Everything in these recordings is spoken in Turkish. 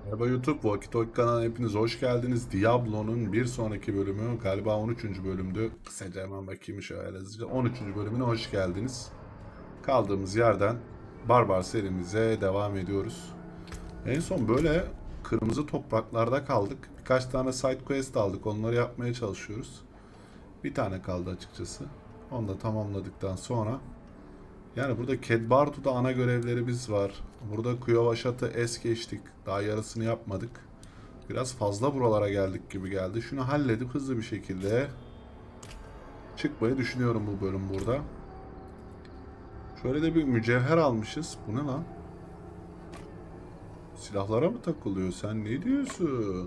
Merhaba YouTube, Walkie Talkie kanalına hepiniz hoş geldiniz. Diablo'nun bir sonraki bölümü, galiba 13. bölümdü. Kısaca hemen bakayım şöyle hızlıca. 13. bölümüne hoş geldiniz. Kaldığımız yerden Barbar serimize devam ediyoruz. En son böyle kırmızı topraklarda kaldık. Birkaç tane side quest aldık, onları yapmaya çalışıyoruz. Bir tane kaldı açıkçası. Onu da tamamladıktan sonra yani burada Kedbartu'da ana görevlerimiz var. Burada Kuyovaşat'ı es geçtik. Daha yarısını yapmadık. Biraz fazla buralara geldik gibi geldi. Şunu halledip hızlı bir şekilde çıkmayı düşünüyorum bu bölüm burada. Şöyle de bir mücevher almışız. Bu ne lan? Silahlara mı takılıyor? Sen ne diyorsun?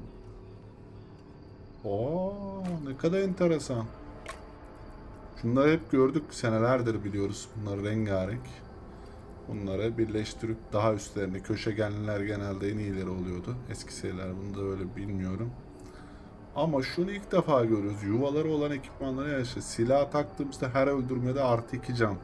Oo, ne kadar enteresan. Şunları hep gördük. Senelerdir biliyoruz. Bunlar rengarenk. Bunları birleştirip daha üstlerine köşegenliler genelde en iyileri oluyordu. Eski seriler bunu da öyle bilmiyorum. Ama şunu ilk defa görüyoruz. Yuvaları olan ekipmanları yaşa. Silah taktığımızda her öldürmede artı 2 can.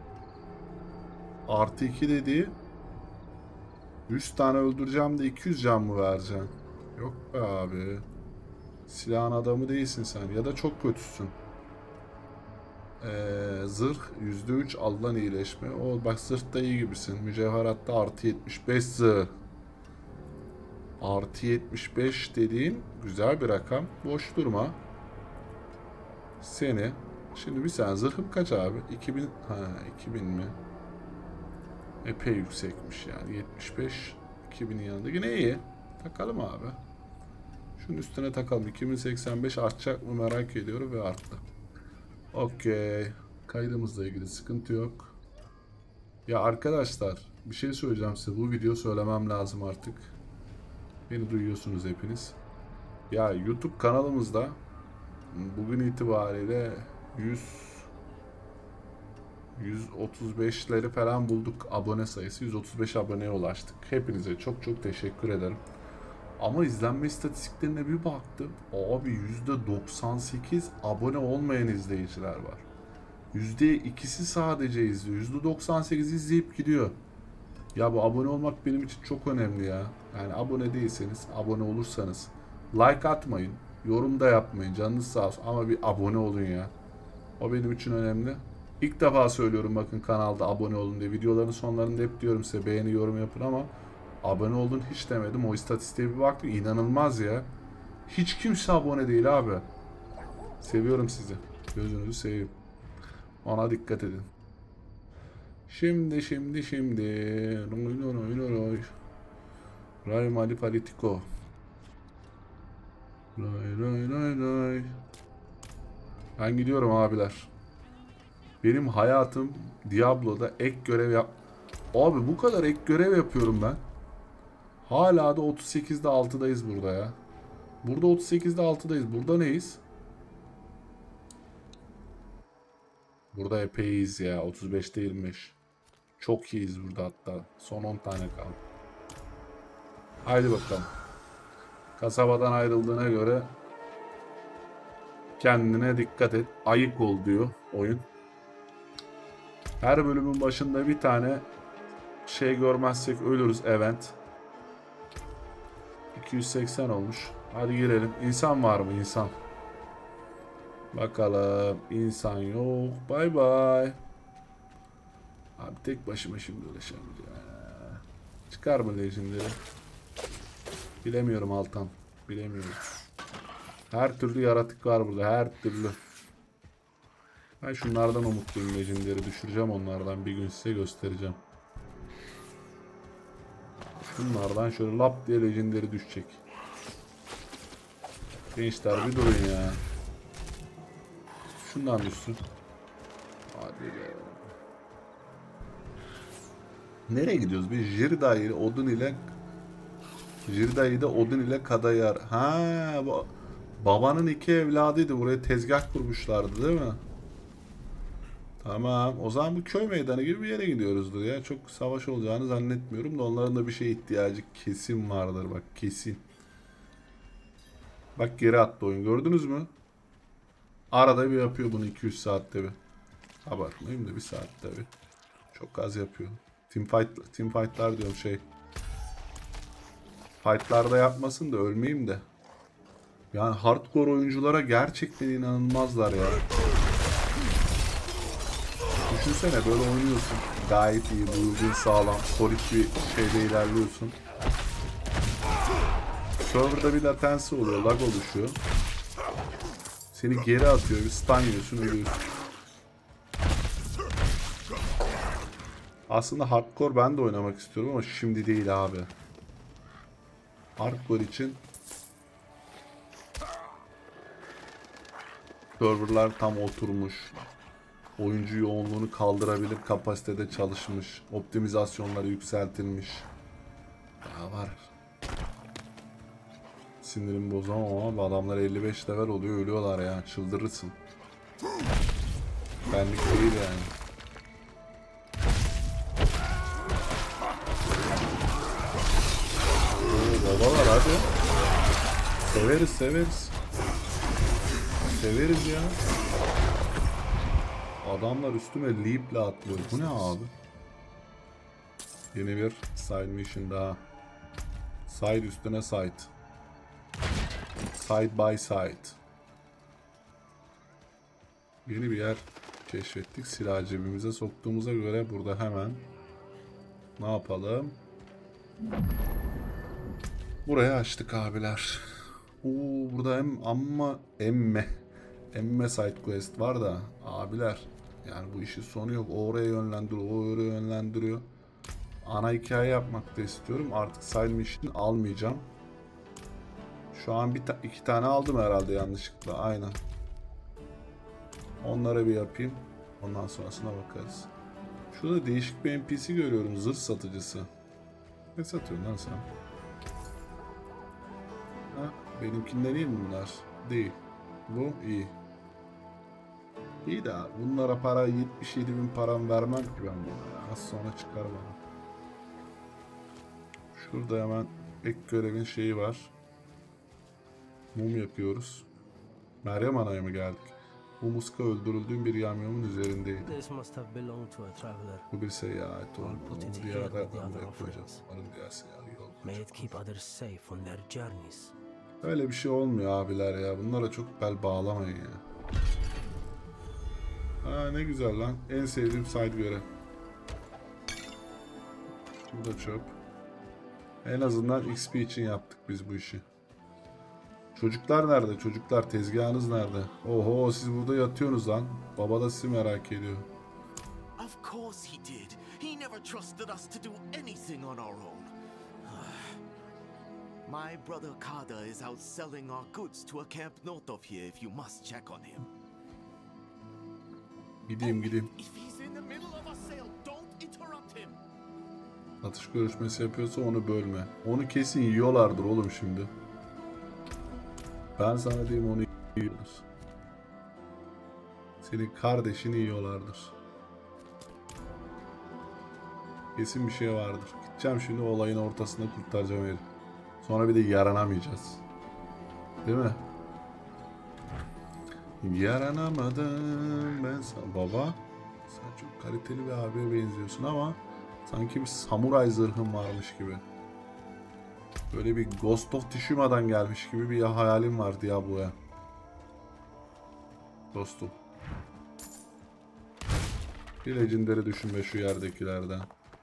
Artı 2 dediği 100 tane öldüreceğim de 200 can mı vereceğim? Yok be abi. Silahın adamı değilsin sen. Ya da çok kötüsün. Zırh %3 alınan iyileşme. O bak zırhta iyi gibisin. Mücevheratta artı 75 zırh. Artı 75 dediğin güzel bir rakam. Boş durma. Seni. Şimdi bir saniye zırhım kaç abi? 2000. Ha 2000 mi? Epey yüksekmiş yani. 75. 2000'in yanında. Yine iyi. Takalım abi. Şunun üstüne takalım. 2085 artacak mı merak ediyorum ve arttı. Okey. Kaydımızla ilgili sıkıntı yok. Ya arkadaşlar bir şey söyleyeceğim size. Bu video söylemem lazım artık. Beni duyuyorsunuz hepiniz. Ya YouTube kanalımızda bugün itibariyle 135'leri falan bulduk abone sayısı. 135 aboneye ulaştık. Hepinize çok çok teşekkür ederim. Ama izlenme istatistiklerine bir baktım. Abi %98 abone olmayan izleyiciler var. %2'si sadece izliyor. %98 izleyip gidiyor. Ya bu abone olmak benim için çok önemli ya. Yani abone değilseniz, abone olursanız like atmayın, yorum da yapmayın. Canınız sağ olsun ama bir abone olun ya. O benim için önemli. İlk defa söylüyorum bakın kanalda abone olun diye. Videoların sonlarında hep diyorum size beğeni yorum yapın ama abone olun hiç demedim. O istatistiğe bir baktım inanılmaz ya. Hiç kimse abone değil abi. Seviyorum sizi. Gözünüzü seveyim. Ona dikkat edin. Şimdi. Ray Mali Politico. Ray. Ben gidiyorum abiler. Benim hayatım Diablo'da ek görev yap... Abi bu kadar ek görev yapıyorum ben. Hala da 38'de 6'dayız burada ya. Burada 38'de 6'dayız. Burada neyiz? Burada epey iyiyiz ya. 35'te 25. Çok iyiyiz burada hatta. Son 10 tane kaldı. Haydi bakalım. Kasabadan ayrıldığına göre kendine dikkat et. Ayık ol diyor oyun. Her bölümün başında bir tane şey görmezsek ölürüz event. 280 olmuş. Hadi girelim. İnsan var mı? İnsan. Bakalım. İnsan yok. Bay bay. Abi tek başıma şimdi uğraşamayacağım. Çıkar mı legendary? Bilemiyorum Altan. Bilemiyorum. Her türlü yaratık var burada. Her türlü. Ben şunlardan umutluyum legendary. Düşüreceğim onlardan. Bir gün size göstereceğim. Bunlardan şöyle lap diye legendary düşecek. Gençler bir durun ya. Şundan düşsün. Hadi be. Nereye gidiyoruz? Bir Jirda'yı Odun ile Kadayar. Ha, bu babanın iki evladıydı. Buraya tezgah kurmuşlardı değil mi? Tamam. O zaman bu köy meydanı gibi bir yere gidiyoruzdur ya. Çok savaş olacağını zannetmiyorum da onların da bir şeye ihtiyacı kesin vardır bak kesin. Bak geri attı oyun gördünüz mü? Arada bir yapıyor bunu 200 saatte bir. Abartmayayım da bir saatte bir. Çok az yapıyor. Teamfight'lar diyorum şey. Fight'larda yapmasın da ölmeyeyim de. Yani hardcore oyunculara gerçekten inanılmazlar ya. Düşünsene böyle oynuyorsun. Gayet iyi, build'in sağlam, solid bir şeyde ilerliyorsun. Server'da bir latency oluyor, lag oluşuyor. Seni geri atıyor, bir stun yiyorsun, ölüyorsun. Aslında hardcore ben de oynamak istiyorum ama şimdi değil abi. Hardcore için serverlar tam oturmuş. Oyuncu yoğunluğunu kaldırabilir kapasitede çalışmış. Optimizasyonları yükseltilmiş. Daha var. Sinirimi bozamam ama adamlar 55 level oluyor, ölüyorlar ya. Çıldırırsın. Benlik değil yani. Oo, babalar hadi. Severiz severiz. Severiz ya. Adamlar üstüme leap'le atlıyor. Bu ne abi? Yeni bir side mission daha. Side üstüne side. Side by side. Yeni bir yer keşfettik. Silah cebimize soktuğumuza göre burada hemen ne yapalım? Burayı açtık abiler. Oo, burada emme side quest var da abiler. Yani bu işin sonu yok. O oraya yönlendiriyor, o oraya yönlendiriyor. Ana hikaye yapmak da istiyorum. Artık side mission almayacağım. Şu an iki tane aldım herhalde yanlışlıkla. Aynen. Onlara bir yapayım. Ondan sonrasına bakarız. Şurada değişik bir NPC görüyorum. Zırh satıcısı. Ne satıyorsun lan sen? Ha, benimkinden iyi mi bunlar? Değil. Bu iyi. İyi de bunlara para 77.000 param vermem ki ben buna. Az sonra çıkar bana. Şurada hemen ek görevin şeyi var. Mum yapıyoruz. Meryem Ana'ya mı geldik? Bu muska öldürüldüğüm bir yamyamın üzerindeydi. Bu bir seyahat oldu. Diğer adamda yapacağız. Umarım diğer seyahat yol. Öyle bir şey olmuyor abiler ya. Bunlara çok bel bağlamayın ya. Ha ne güzel lan. En sevdiğim side görev. Bu da çöp. En azından XP için yaptık biz bu işi. Çocuklar nerede? Çocuklar tezgahınız nerede? Oho siz burada yatıyorsunuz lan. Baba da sizi merak ediyor. Of course he did. He never trusted us to do anything on our own. My brother Kada is out selling our goods to a camp north of here if you must check on him. Gideyim. If he's in the middle of a sale, don't interrupt him. Satış görüşmesi yapıyorsa onu bölme. Onu kesin yiyorlardır oğlum şimdi. Ben sana diyeyim onu yiyorlar. Senin kardeşini yiyorlardır. Kesin bir şey vardır. Gideceğim şimdi olayın ortasında kurtaracağım herif. Sonra bir de yaranamayacağız. Değil mi? Yaranamadım ben sana. Baba sen çok kaliteli bir abiye benziyorsun ama sanki bir samuray zırhın varmış gibi. Böyle bir Ghost of Tsushima'dan gelmiş gibi bir hayalim var Diablo'ya. Dostum. Bir legendary düşünme şu yerdekilerden.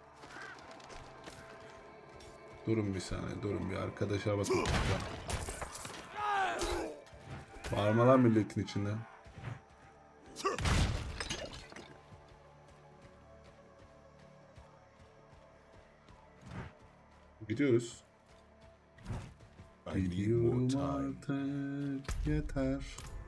Durun bir saniye, durun bir arkadaşa bakın. Bağırma lan milletin içinde. Gidiyoruz. Gidiyorum artık yeter.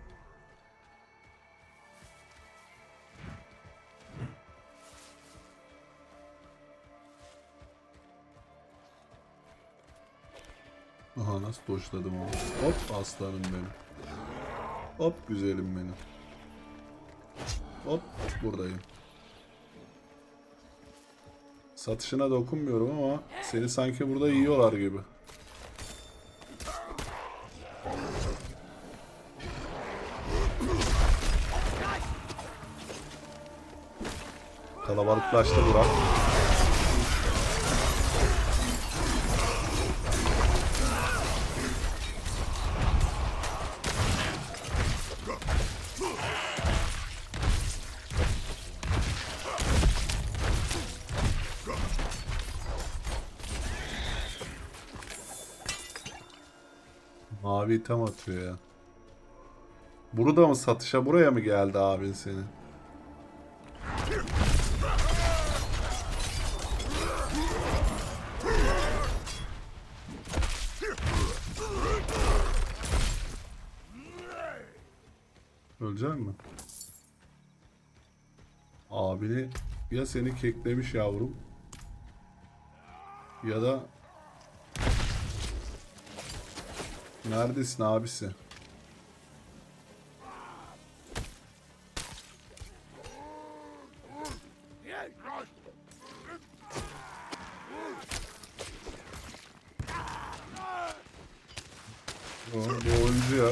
Aha nasıl doşladım onu. Hop aslanım benim. Hop güzelim benim. Hop buradayım. Satışına dokunmuyorum ama seni sanki burada yiyorlar gibi. Kalabalıklaştı Burak. Mavi item atıyor ya. Burada mı satışa buraya mı geldi abin senin? Ölecek mi? Abini ya seni keklemiş yavrum ya da neredesin abisi? Bu oyuncu ya.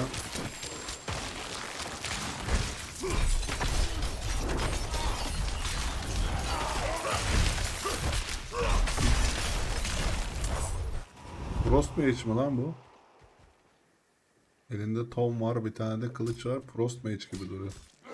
Frost Mage mi lan bu? Elinde Tom var, bir tane de kılıç var. Frost Mage gibi duruyor.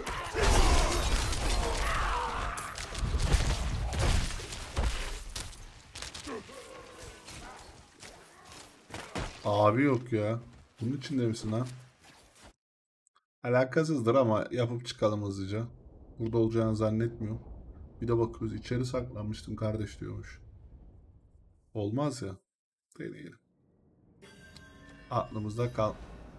Abi yok ya. Bunun içinde misin lan? Alakasızdır ama yapıp çıkalım hızlıca. Burada olacağını zannetmiyorum. Bir de bakıyoruz, içeri saklanmıştım kardeş diyormuş. Olmaz ya. Deneyelim. Aklımızda kal.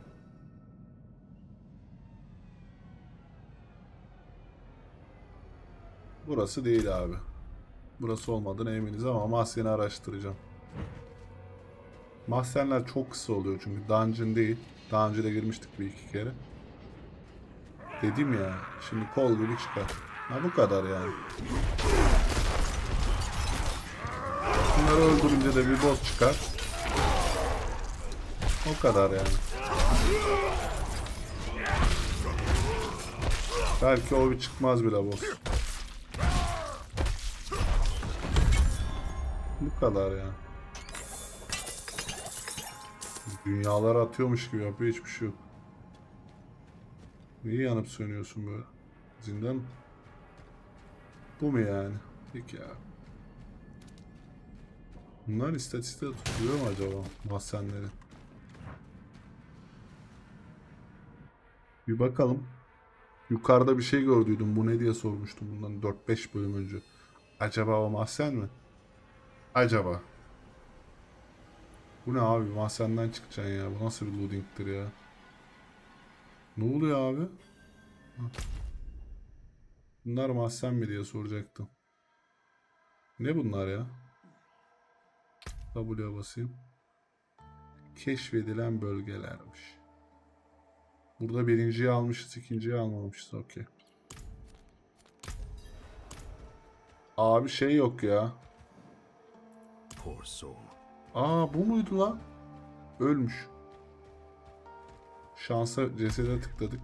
Burası değil abi. Burası olmadığına eminiz ama mahzeni araştıracağım. Mahzenler çok kısa oluyor çünkü dungeon değil. Daha önce de girmiştik bir iki kere. Dedim ya, şimdi kol gibi çıkar. Ha bu kadar yani. Bunları öldürünce de bir boss çıkar. O kadar yani. Belki o bir çıkmaz bile boss. Bu kadar yani. Dünyaları atıyormuş gibi yapıyor, hiçbir şey yok. Niye yanıp sönüyorsun böyle? Zindan mı? Bu mu yani? Peki ya. Bunların istatistiği tutuluyor mu acaba mahzenleri? Bir bakalım. Yukarıda bir şey gördüydüm. Bu ne diye sormuştum bundan 4-5 bölüm önce. Acaba o mahzen mi? Acaba. Bu ne abi? Mahzenden çıkacaksın ya. Bu nasıl bir loading'tir ya? Ne oluyor abi? Bunlar mahzen mi diye soracaktım. Ne bunlar ya? W'ye basayım. Keşfedilen bölgelermiş. Burada birinciyi almışız, ikinciyi almamışız. Okey. Abi şey yok ya. Poor soul. Aa bu muydu lan? Ölmüş. Şansa cesede tıkladık.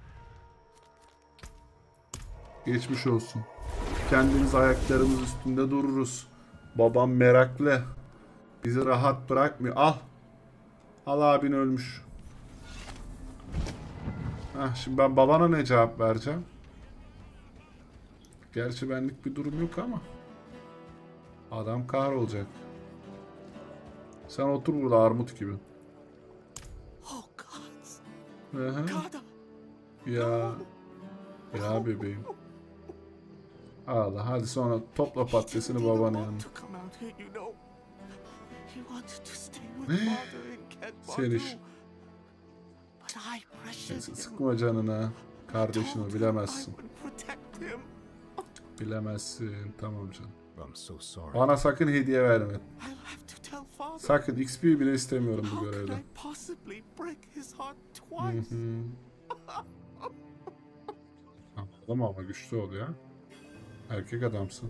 Geçmiş olsun. Kendimiz ayaklarımız üstünde dururuz. Babam meraklı. Bizi rahat bırakmıyor. Al. Al abin ölmüş. Heh, şimdi ben babana ne cevap vereceğim? Gerçi benlik bir durum yok ama. Adam kahrolacak. Sen otur burada armut gibi. Oh, gods. Hı hı. Kada. Ya. Ya bebeğim. Ağla. Hadi sonra topla patatesini He didn't babanın want yanına. to come out here, you know. He wanted to stay with father in Kathmandu. Seriş. But I pressured him. Sıkma canına. Kardeşini Told him I bilemezsin. would protect him. Bilemezsin. Tamam canım. I'm so sorry. Bana sakın hediye verme. I'll have to tell father. Sakın XP bile istemiyorum bu How could görevden. I possibly break his heart twice? Ağlama ama güçlü ol ya. Erkek adamsın.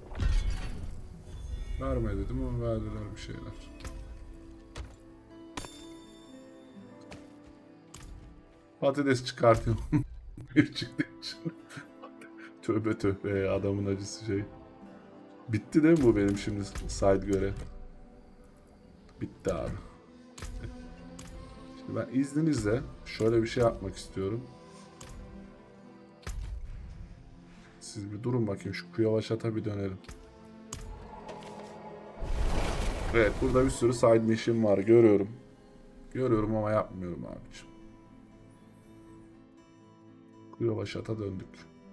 Verme dedim ama verdiler bir şeyler. Patates çıkartıyorum. Bir çıktı için. Tövbe tövbe ya, adamın acısı şey. Bitti değil mi bu benim şimdi side görev? Bitti abi. Şimdi ben izninizle şöyle bir şey yapmak istiyorum. Siz bir durun bakayım, şu Kuyavaşat'a bir dönelim. Evet, burada bir sürü side mission var görüyorum. Görüyorum ama yapmıyorum abiciğim. Kuyovaşat'a döndük.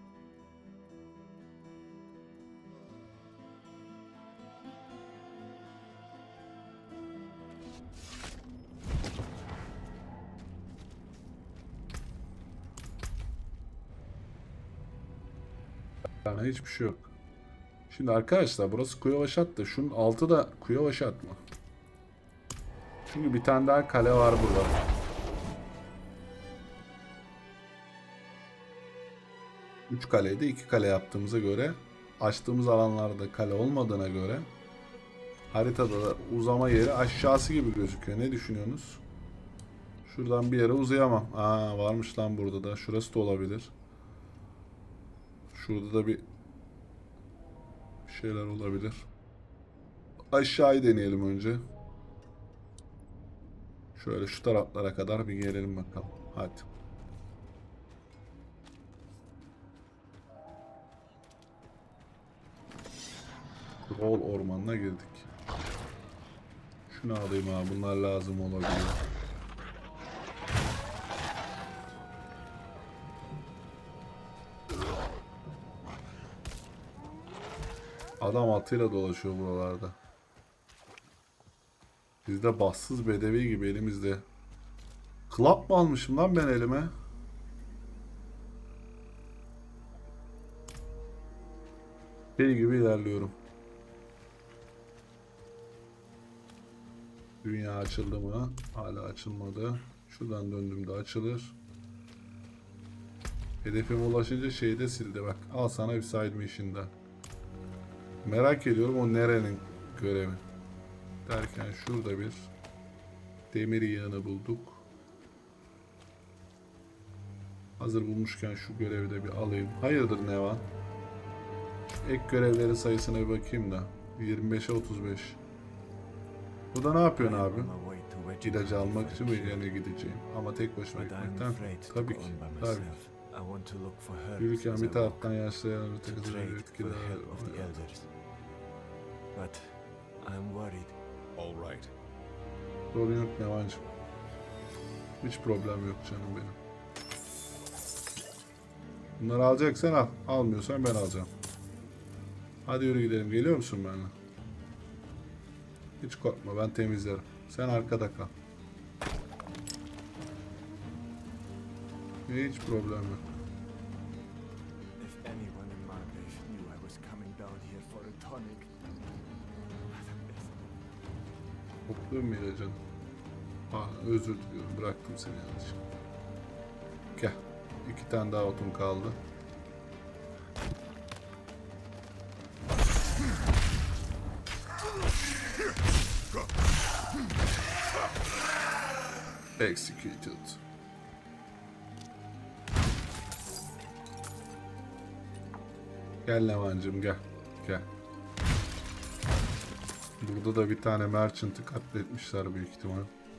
Yani hiçbir şey yok. Şimdi arkadaşlar burası Kuyovaşat da şunun altı da Kuyovaşat mı? Çünkü bir tane daha kale var burada. Üç kaleydi, 2 kale yaptığımıza göre, açtığımız alanlarda kale olmadığına göre haritada da uzama yeri aşağısı gibi gözüküyor. Ne düşünüyorsunuz? Şuradan bir yere uzayamam. Aa, varmış lan burada da. Şurası da olabilir. Şurada da bir şeyler olabilir. Aşağıyı deneyelim önce. Şöyle şu taraflara kadar bir gelelim bakalım. Hadi. Kral ormanına girdik. Şunu alayım abi. Bunlar lazım olabilir. Adam atıyla dolaşıyor buralarda. Biz de bassız bedevi gibi elimizde. Klap mı almışım lan ben elime? Şey gibi ilerliyorum. Dünya açıldı mı? Hala açılmadı. Şuradan döndüğümde açılır. Hedefime ulaşınca şeyi de sildi bak. Al sana bir side mission'da. Merak ediyorum o nerenin görevi. Derken şurada bir demir yığını bulduk. Hazır bulmuşken şu görevi de bir alayım. Hayırdır Nevan? Ek görevleri sayısına bir bakayım da. 25'e 35. Burada ne yapıyorsun abi? İlacı almak için mi yerine gideceğim? Ama tek başıma gitmekten tabii ki. Tabii. Yürürken bir taraftan yaşlayan öteki etkiler. Sorun yok Nevancığım. Hiç problem yok canım benim. Bunları alacaksan al. Almıyorsan ben alacağım. Hadi yürü gidelim. Geliyor musun benimle? Hiç korkma, ben temizlerim. Sen arkada kal. Hiç problem yok. Topluyor mu ilacını? Ah, özür diliyorum. Bıraktım seni yanlış. Gel. 2 tane daha otun kaldı. Executed. Gel Levancığım gel. Gel. Burada da bir tane merchant'ı katletmişler büyük ihtimal.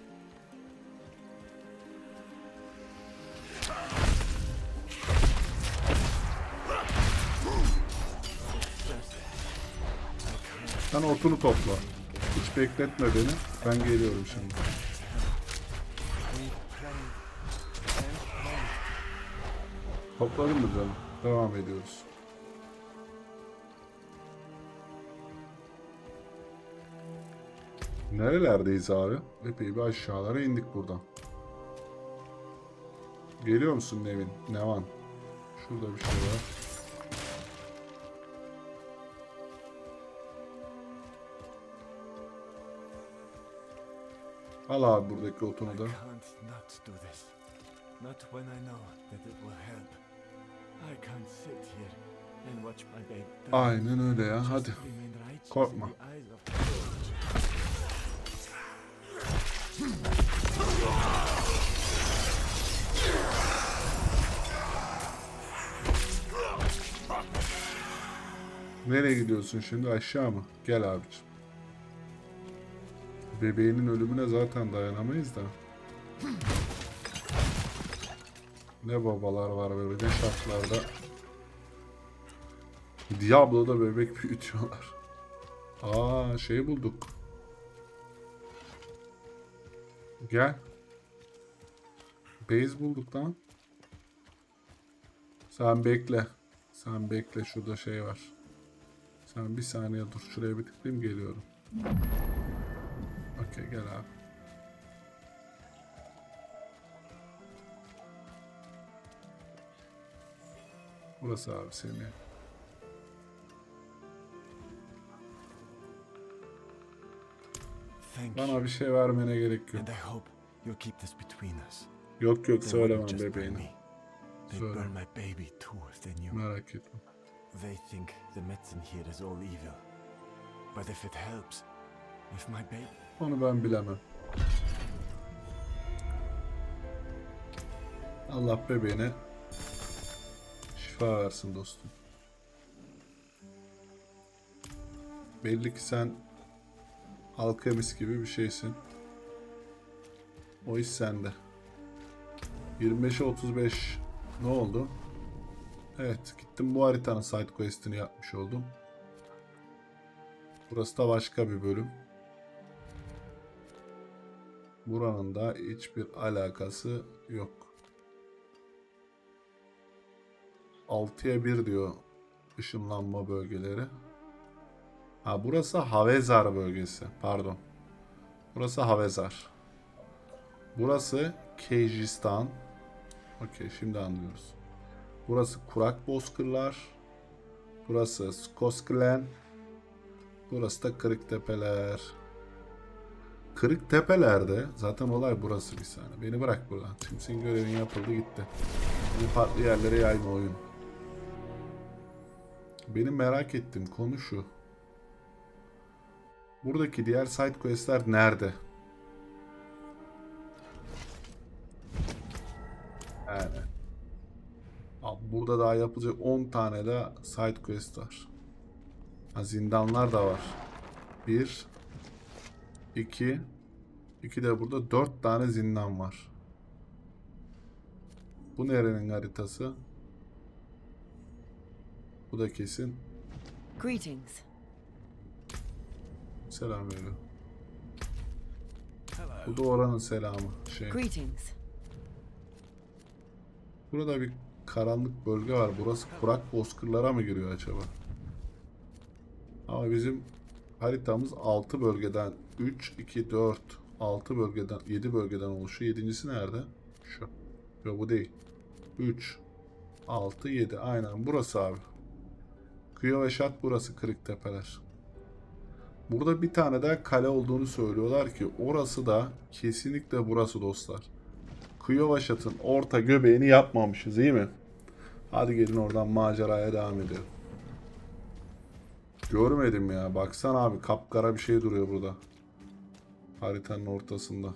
Sen otunu topla. Hiç bekletme beni. Ben geliyorum şimdi. Topladın mı canım? Devam ediyoruz. Nerelerdeyiz abi? Epey bir aşağılara indik buradan. Geliyor musun Nevin? Nevan. Şurada bir şey var. Al abi buradaki otunu da. Aynen öyle ya. Hadi. Korkma. Nereye gidiyorsun şimdi? Aşağı mı? Gel abiciğim. Bebeğinin ölümüne zaten dayanamayız da. Ne babalar var böyle, ne şartlarda. Diablo'da bebek büyütüyorlar. Aa, şey bulduk. Gel. Base bulduk lan. Sen bekle. Sen bekle, şurada şey var. Sen bir saniye dur. Şuraya bir tıklayayım, geliyorum. Okey, gel abi. Burası abi seni. Thank Bana you. bir şey vermene gerek yok. And I hope you'll keep this between us. Yok yok, They söylemem wouldn't just burn bebeğine. me. They'd Söyle. burn my baby too if they knew. Merak etme. They think the medicine here is all evil. But if it helps, if my baby... Onu ben bilemem. Allah bebeğine şifa versin dostum. Belli ki sen alkemist gibi bir şeysin. O iş sende. 25'e 35 ne oldu? Evet, gittim bu haritanın side quest'ini yapmış oldum. Burası da başka bir bölüm. Buranın da hiçbir alakası yok. 6'ya 1 diyor ışınlanma bölgeleri. Ha, burası Havezar bölgesi. Pardon. Burası Havezar. Burası Kejistan. Okey, şimdi anlıyoruz. Burası Kurak Bozkırlar. Burası Skosklen. Burası da Kırıktepeler. Kırıktepeler'de zaten olay burası bir saniye. Beni bırak buradan. Şimdi senin görevin yapıldı gitti. Bu farklı yerlere yayma oyun. Benim merak ettiğim konu şu. Buradaki diğer side quest'ler nerede? Yani. Abi burada daha yapılacak 10 tane de side quest var. Ha, zindanlar da var. 1 2 2 de burada 4 tane zindan var. Bu nerenin haritası? Bu da kesin. Greetings. Selam veriyor. Bu da oranın selamı. Greetings. Burada bir karanlık bölge var. Burası kurak bozkırlara mı giriyor acaba? Ama bizim haritamız 6 bölgeden 3, 2, 4, 6 bölgeden 7 bölgeden oluşuyor. 7.'si nerede? Şu. Yok, bu değil. 3, 6, 7. Aynen burası abi. Kıyı ve Şat burası, Kırıktepeler. Burada bir tane daha kale olduğunu söylüyorlar ki orası da kesinlikle burası dostlar. Kıyıvaşat'ın orta göbeğini yapmamışız, iyi mi? Hadi gelin oradan maceraya devam edelim. Görmedim ya. Baksana abi, kapkara bir şey duruyor burada. Haritanın ortasında.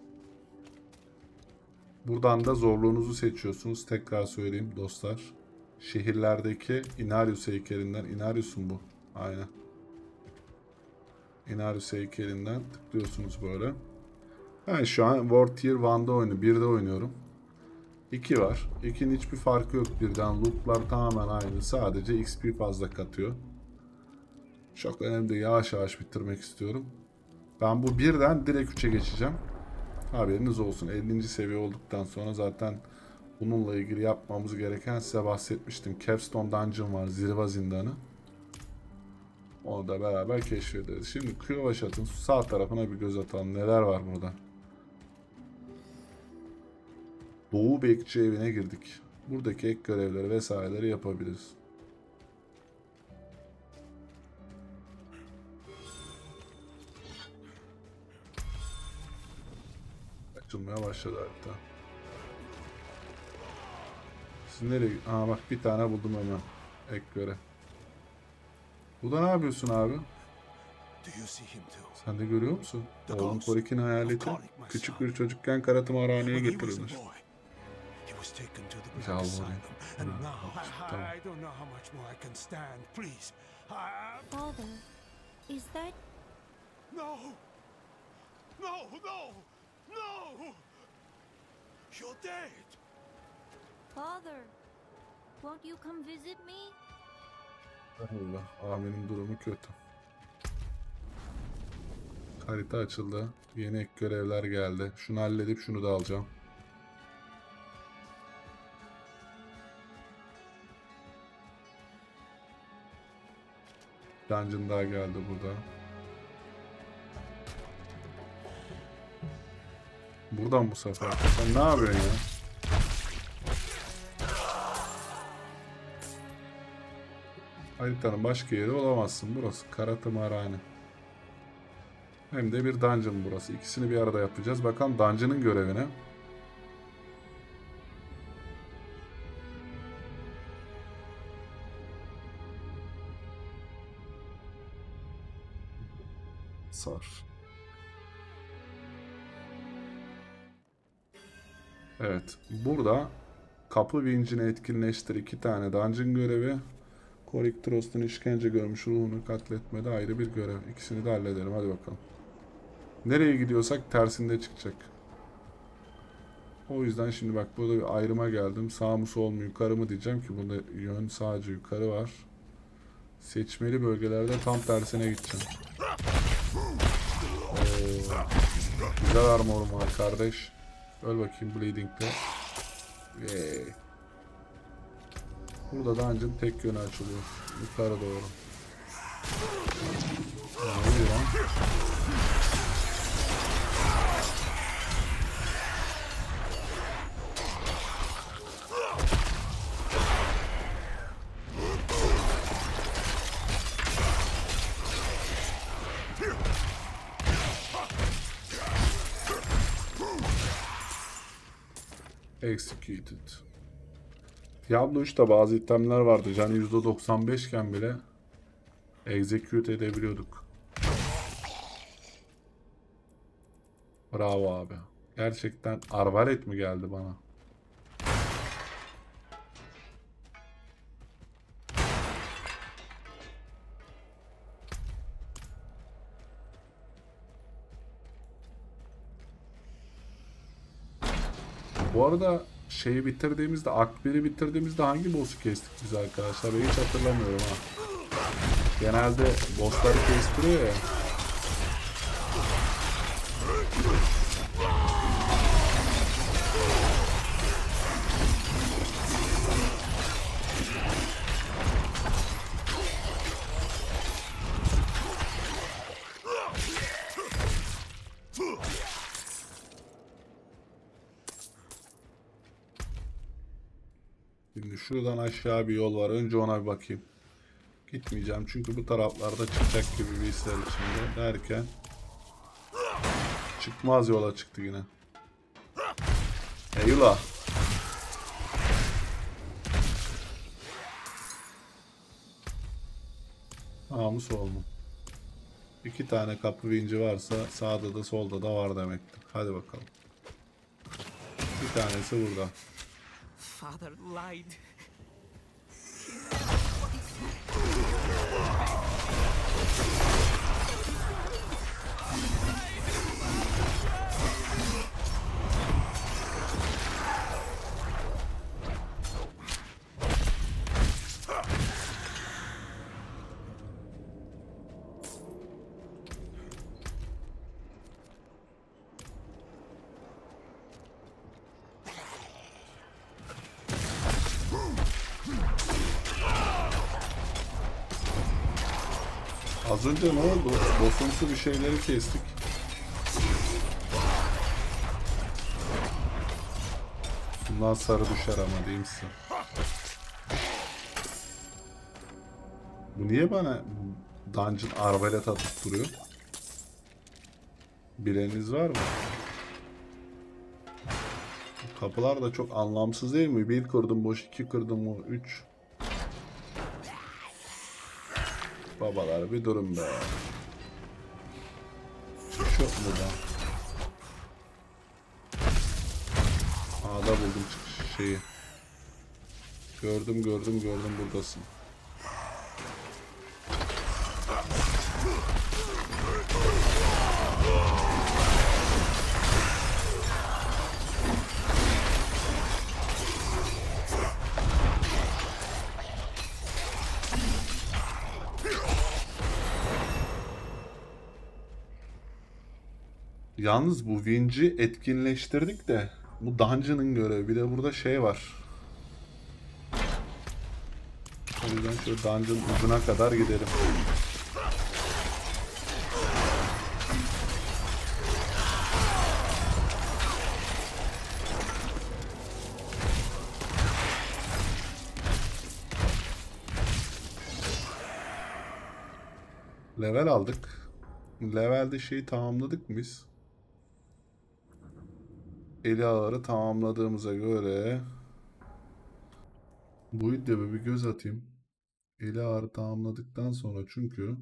Buradan da zorluğunuzu seçiyorsunuz. Tekrar söyleyeyim dostlar. Şehirlerdeki Inarius heykelinden. Inarius'un bu. Aynen. Inarius heykelinden tıklıyorsunuz böyle. Ben şu an World Tier 1'da oynuyorum. 1'de oynuyorum. 2 var. 2'nin hiçbir farkı yok birden. Lootlar tamamen aynı. Sadece XP fazla katıyor. Çok önemli değil. Yavaş yavaş bitirmek istiyorum. Ben bu 1'den direkt 3'e geçeceğim. Haberiniz olsun. 50. seviye olduktan sonra zaten bununla ilgili yapmamız gereken, size bahsetmiştim. Capstone Dungeon var. Zirva zindanı. Onu da beraber keşfederiz. Şimdi Kıyıvaşat'ın sağ tarafına bir göz atalım. Neler var burada? Doğu Bekçi evine girdik. Buradaki ek görevleri vesaireleri yapabiliriz. Açılmaya başladı harita. Siz nereye? Aa bak, bir tane buldum hemen. Ek görev. Bu da ne yapıyorsun abi? Do you see him too? Sen de görüyor musun? Oğlum Korik'in hayaleti. Küçük bir çocukken karatımhaneye getirilmiş. He was taken to the Güzel Black bu. Asylum, and Ha, now tamam. I don't know how much more I can stand. Please, Father, is that... no, no, no, no! You're dead. Father, won't you come visit me? Allah, Amin'in durumu kötü. Harita açıldı. Yeni ek görevler geldi. Şunu halledip şunu da alacağım. Dungeon daha geldi burada. Buradan bu sefer. Sen ne yapıyorsun ya? Haritanın başka yeri olamazsın. Burası Kara Tımarhane. Hem de bir dungeon burası. İkisini bir arada yapacağız. Bakalım dungeon'ın görevine. Sar. Evet. Burada kapı vincini etkinleştir. 2 tane dungeon görevi. Korik Trost'un işkence görmüş ruhunu katletmede ayrı bir görev. İkisini de halledelim. Hadi bakalım. Nereye gidiyorsak tersinde çıkacak. O yüzden şimdi bak burada bir ayrıma geldim. Sağ mı sol mu yukarı mı diyeceğim ki burada yön sadece yukarı var. Seçmeli bölgelerde tam tersine gideceğim. Oo. Güzel armorum var kardeş. Öl bakayım Bleeding'de. Burada dungeon tek yönü açılıyor. Yukarı doğru. Ne oluyor lan? Executed. Diablo 3'te bazı itemler vardı. Canı %95 iken bile execute edebiliyorduk. Bravo abi. Gerçekten arbalet mi geldi bana? Bu arada şeyi bitirdiğimizde, Akt 1'i bitirdiğimizde hangi boss'u kestik biz arkadaşlar? Ben hiç hatırlamıyorum ha. Genelde boss'ları kestiriyor ya. Şimdi şuradan aşağı bir yol var. Önce ona bir bakayım. Gitmeyeceğim çünkü bu taraflarda çıkacak gibi bir hisler içinde derken çıkmaz yola çıktı yine. Eyvallah. Sağ mı sol mu? 2 tane kapı vinci varsa sağda da solda da var demektir. Hadi bakalım. Bir tanesi burada. Father lied. Az önce ne oldu? Bossumsu bir şeyleri kestik. Bundan sarı düşer ama diyeyim size. Bu niye bana dungeon arbalet atıp duruyor? Bileniniz var mı? Bu kapılar da çok anlamsız değil mi? 1 kırdım boş, 2 kırdım mı, 3. Babalar bir durun be. Çok mu da? A'da buldum çıkış şeyi. Gördüm buradasın. Yalnız bu vinci etkinleştirdik de bu dungeon'ın görevi. Bir de burada şey var. O yüzden şöyle dungeon ucuna kadar gidelim. Level aldık. Levelde şeyi tamamladık mı biz? Eli ağırı tamamladığımıza göre bu videoya bir göz atayım. Eli ağırı tamamladıktan sonra çünkü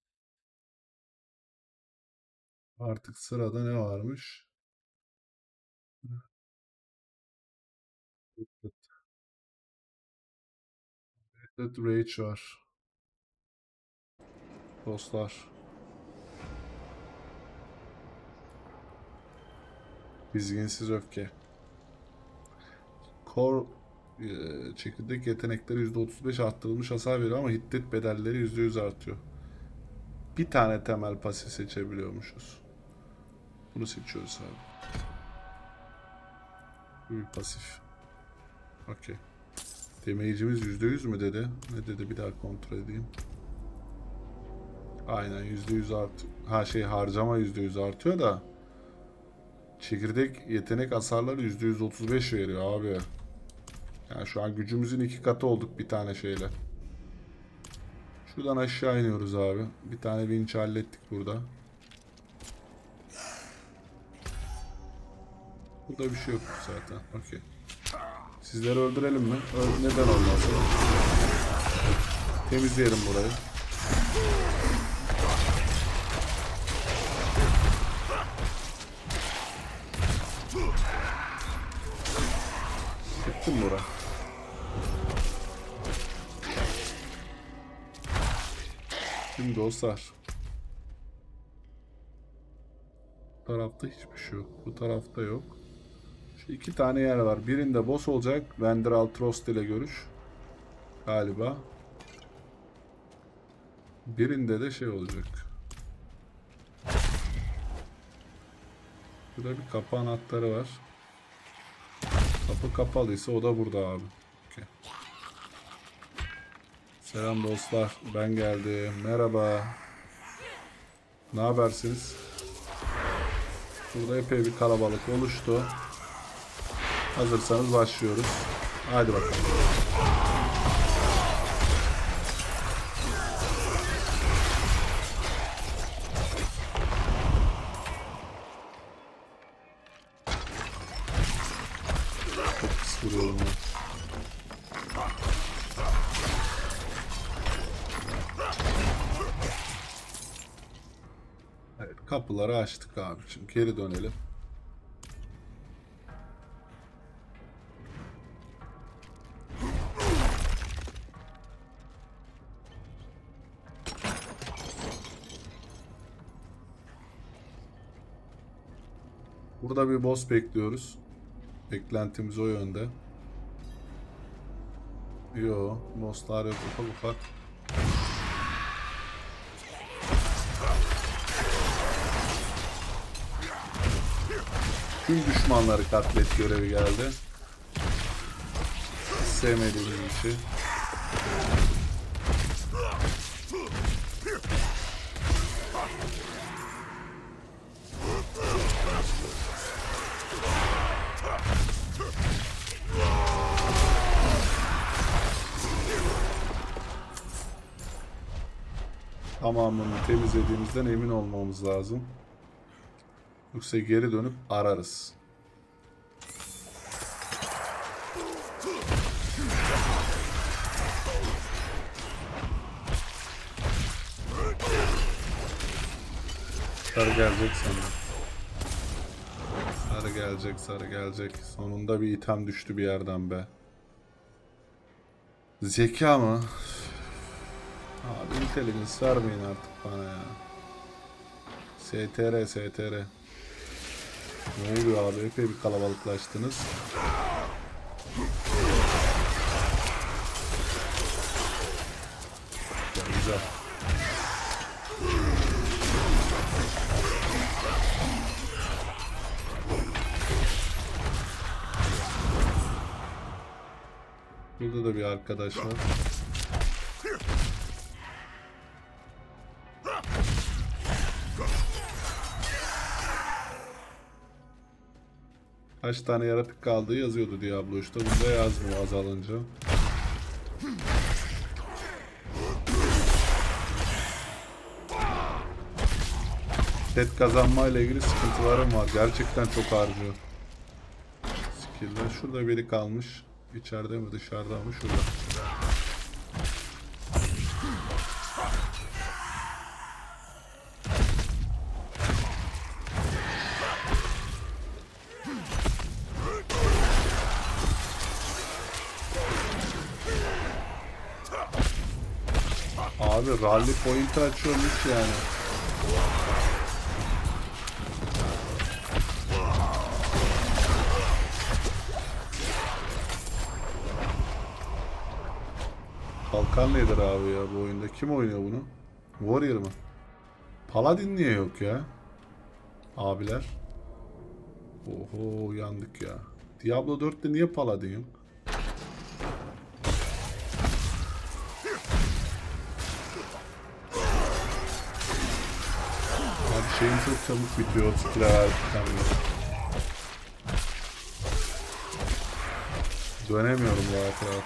artık sırada ne varmış? Red Rage var. Dostlar. Dizginsiz öfke. Core çekirdek yetenekleri %35 arttırılmış hasar veriyor ama hiddet bedelleri %100 artıyor. Bir tane temel pasif seçebiliyormuşuz. Bunu seçiyoruz abi. Bu bir pasif. Okey. Damage'imiz %100 mü dedi? Ne dedi? Bir daha kontrol edeyim. Aynen %100 artıyor. Ha şey harcama %100 artıyor da çekirdek yetenek hasarları %135 veriyor abi. Yani şu an gücümüzün 2 katı olduk bir tane şeyle. Şuradan aşağı iniyoruz abi. Bir tane winch hallettik burada. Burada bir şey yok zaten. Okey. Sizleri öldürelim mi? Neden olmaz? Temizleyelim burayı. Gittim bura. Şimdi dostlar. Bu tarafta hiçbir şey yok. Bu tarafta yok. Şu 2 tane yer var. Birinde boss olacak. Vendral Trost ile görüş. Galiba. Birinde de şey olacak. Burada bir kapı anahtarı var. Kapı kapalıysa o da burada abi. Okay. Selam dostlar. Ben geldim. Merhaba. Ne habersiniz? Burada epey bir kalabalık oluştu. Hazırsanız başlıyoruz. Hadi bakalım. Çok pis vuruyorum ben. Evet, kapıları açtık abi. Şimdi geri dönelim. Burada bir boss bekliyoruz. Beklentimiz o yönde. Yo, bosslar yok ufak ufak. Tüm düşmanları katlet görevi geldi. Sevmediğim bir şey. Tamamını temizlediğimizden emin olmamız lazım. Yoksa geri dönüp ararız. Sarı gelecek sanırım. Sarı gelecek, sarı gelecek. Sonunda bir item düştü bir yerden be. Zeka mı? Abi intelligence vermeyin artık bana ya. STR, STR. Ne oluyor abi? Epey bir kalabalıklaştınız. Güzel. Burada da bir arkadaş var. Kaç tane yaratık kaldığı yazıyordu Diablo 3'te. Bunda yazmıyor azalınca. İddet kazanmayla ilgili sıkıntılarım var. Gerçekten çok harcıyor. Skill'ler. Şurada biri kalmış. İçeride mi dışarıda mı? Şurada. Abi rally point açıyormuş yani. Kalkan nedir abi ya bu oyunda? Kim oynuyor bunu? Warrior mı? Paladin niye yok ya? Abiler. Oho yandık ya. Diablo 4'te niye Paladin yok? Abi şeyim çok çabuk bitiyor. Skill'e dönemiyorum rahat rahat.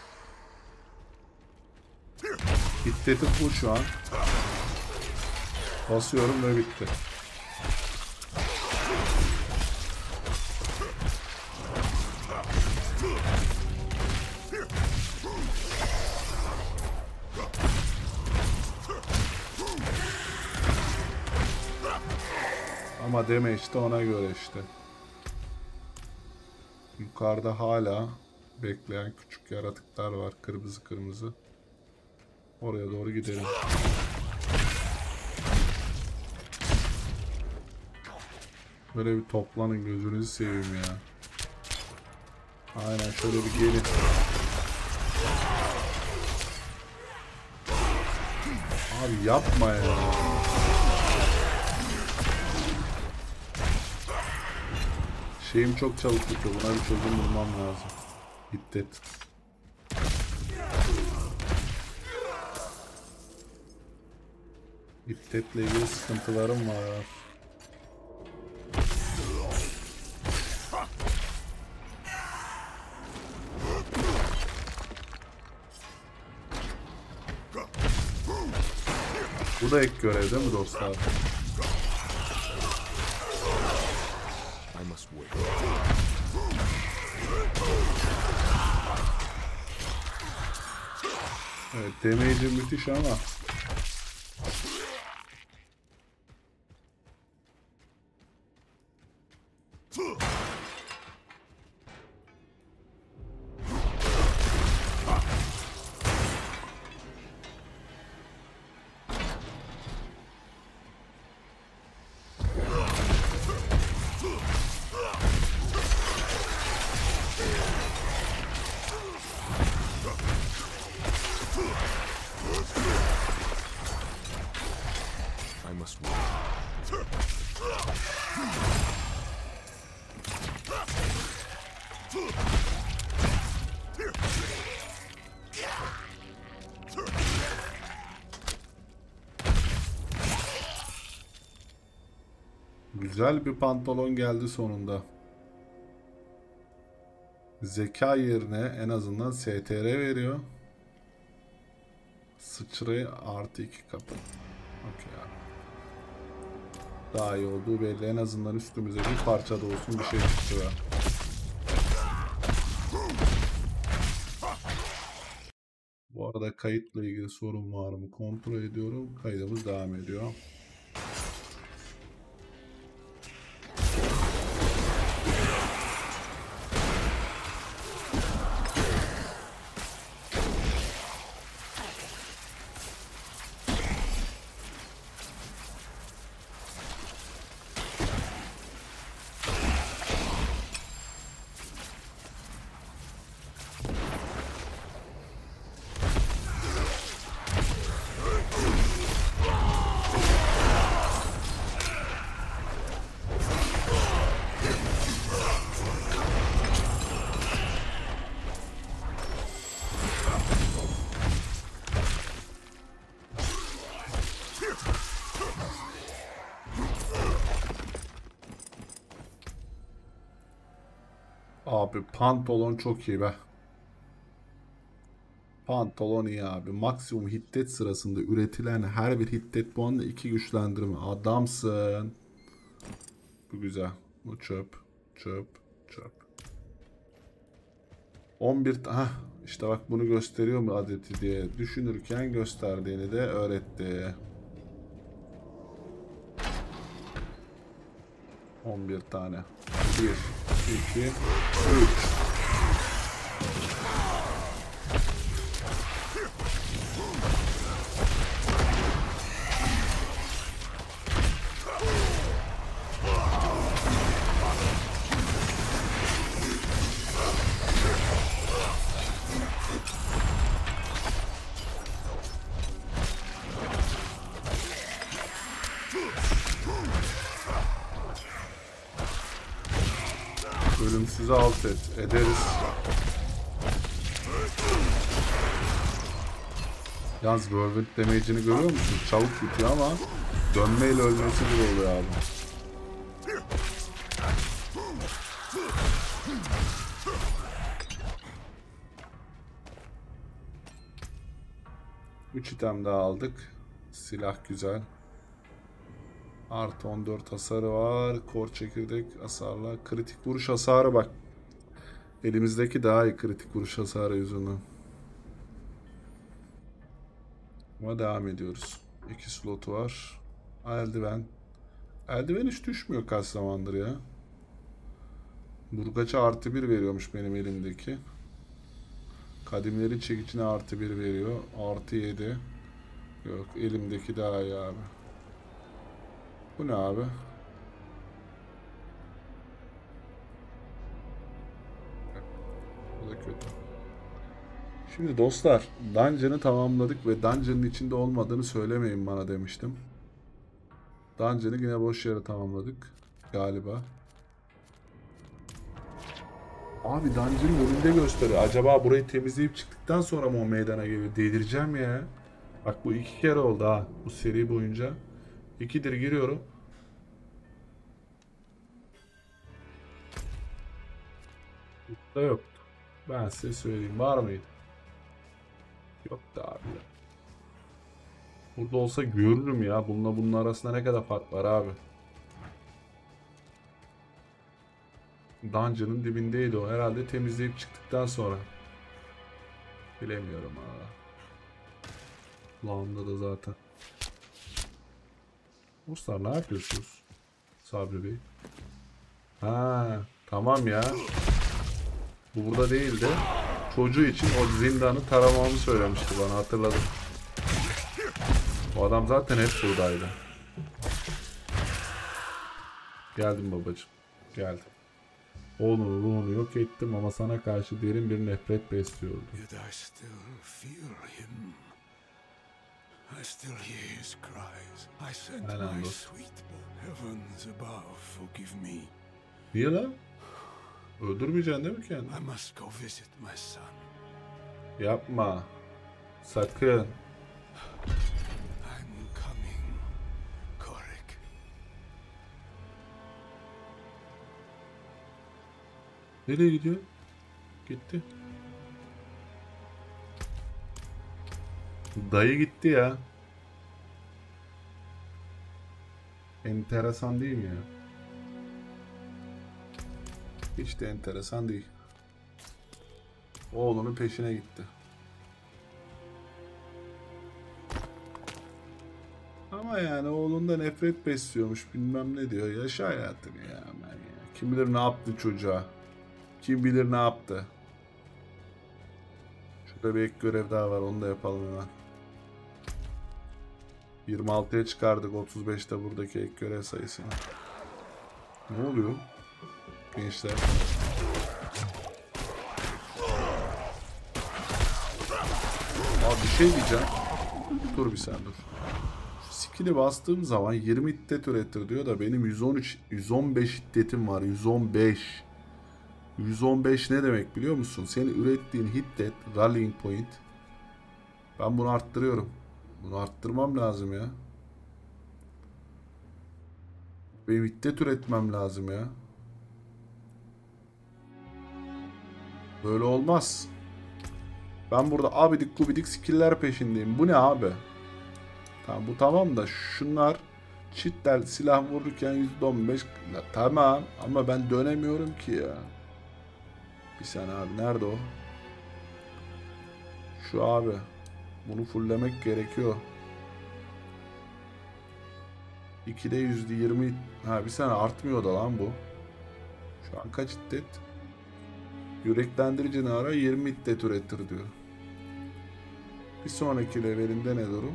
Hiddeti full şu an. Basıyorum ve bitti. Ama deme işte ona göre işte. Yukarıda hala bekleyen küçük yaratıklar var. Kırmızı kırmızı. Oraya doğru gidelim. Böyle bir toplanın gözünüzü seveyim ya. Aynen şöyle bir gelin. Abi yapma ya. Şeyim çok çabuk bitiyor. Buna bir çözüm bulmam lazım. Hiddet. Hiddetle ilgili sıkıntılarım var. Bu da ek görev değil mi dostlar? Evet, damage'i müthiş ama güzel bir pantolon geldi sonunda. Zeka yerine en azından STR veriyor. Sıçrayı artı 2 kapı. Okey abi. Daha iyi olduğu belli. En azından üstümüze bir parça da olsun bir şey çıktı ya. Bu arada kayıtla ilgili sorun var mı kontrol ediyorum. Kaydımız devam ediyor. Abi pantolon çok iyi be. Pantolon iyi abi. Maksimum hiddet sırasında üretilen her bir hiddet puanla 2 güçlendirme. Adamsın. Bu güzel. Bu çöp. Çöp. Çöp. 11 hah işte bak bunu gösteriyor mu adeti diye düşünürken gösterdiğini de öğretti. 11 tane. 1 2 3. Ölümsüzü alt ederiz. Yalnız Whirlwind damage'ini görüyor musun? Çabuk bitiyor ama dönmeyle ölmesi gibi oluyor abi. Üç item daha aldık. Silah güzel. Artı 14 hasarı var. Kor çekirdek hasarla. Kritik vuruş hasarı bak. Elimizdeki daha iyi kritik vuruş hasarı yüzünden. Ama devam ediyoruz. 2 slotu var. Eldiven. Eldiven hiç düşmüyor kaç zamandır ya. Burgaça artı 1 veriyormuş benim elimdeki. Kadimlerin çekicine artı 1 veriyor. Artı 7. Yok elimdeki daha iyi abi. Bu ne abi? Bu da kötü. Şimdi dostlar, dungeon'ı tamamladık ve dungeon'ın içinde olmadığını söylemeyin bana demiştim. Dungeon'ı yine boş yere tamamladık galiba. Abi dungeon'ın önünde gösteriyor. Acaba burayı temizleyip çıktıktan sonra mı o meydana geliyor? Delireceğim ya. Bak bu 2 kere oldu ha bu seri boyunca. 2'dir giriyorum. Burada yoktu. Ben size söyleyeyim. Var mıydı? Yoktu abi ya. Burada olsa görürüm ya. Bununla bunun arasında ne kadar fark var abi. Dungeon'ın dibindeydi o. Herhalde temizleyip çıktıktan sonra. Bilemiyorum ha. Lağımda da zaten. Dostlar ne yapıyorsunuz? Sabri Bey. Ha, tamam ya. Bu burada değildi. Çocuğu için o zindanı taramamı söylemişti bana, hatırladım. O adam zaten hep buradaydı. Geldim babacığım. Geldim. Oğlunun ruhunu yok ettim ama sana karşı derin bir nefret besliyordum. Yet I still feel him. I still hear his cries. I sent my sweet heavens above, forgive me. Niye lan? Öldürmeyeceksin değil mi kendini? I must go visit my son. Yapma. Sakın. I'm coming, Korik. Nereye gidiyor? Gitti. Dayı gitti ya. Enteresan değil mi ya? Hiç de enteresan değil. Oğlunun peşine gitti. Ama yani oğlunda nefret besliyormuş bilmem ne diyor. Yaşa hayatını ya. Aman ya. Kim bilir ne yaptı çocuğa. Kim bilir ne yaptı. Şurada bir ek görev daha var, onu da yapalım hemen. 26'ya çıkardık 35'te buradaki ek görev sayısını. Ne oluyor gençler? Abi bir şey diyeceğim. Dur bir sen dur. Şu skill'i bastığım zaman 20 hiddet üretir diyor da benim 115 hiddetim var. 115. 115 ne demek biliyor musun? Senin ürettiğin hiddet, rallying point. Ben bunu arttırıyorum. Bunu arttırmam lazım ya. Benim hiddet üretmem lazım ya. Böyle olmaz. Ben burada abidik gubidik skill'ler peşindeyim. Bu ne abi? Tamam bu tamam da şunlar çiftler silah vururken %15 tamam ama ben dönemiyorum ki ya. Bir saniye abi nerede o? Şu abi. Bunu fulllemek gerekiyor. 2'de %20. Ha bir saniye artmıyor da lan bu. Şu an kaç iddet? Yüreklendirici nara 20 iddet üretir diyor. Bir sonraki levelinde ne durum?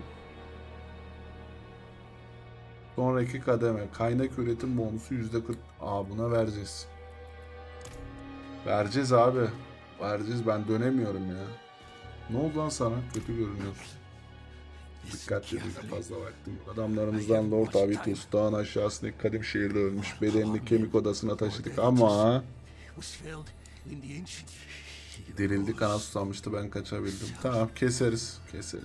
Sonraki kademe. Kaynak üretim bonusu %40. Aa buna vereceğiz. Vereceğiz abi. Vereceğiz. Ben dönemiyorum ya. Ne oldu lan sana? Kötü görünüyorsun. Dikkatli değil fazla vaktim. Adamlarımızdan Lord Avitus dağın aşağısındaki kadim şehirde ölmüş. Bedenini kemik odasına taşıdık ama dirildi, kana susamıştı, ben kaçabildim. Tamam keseriz.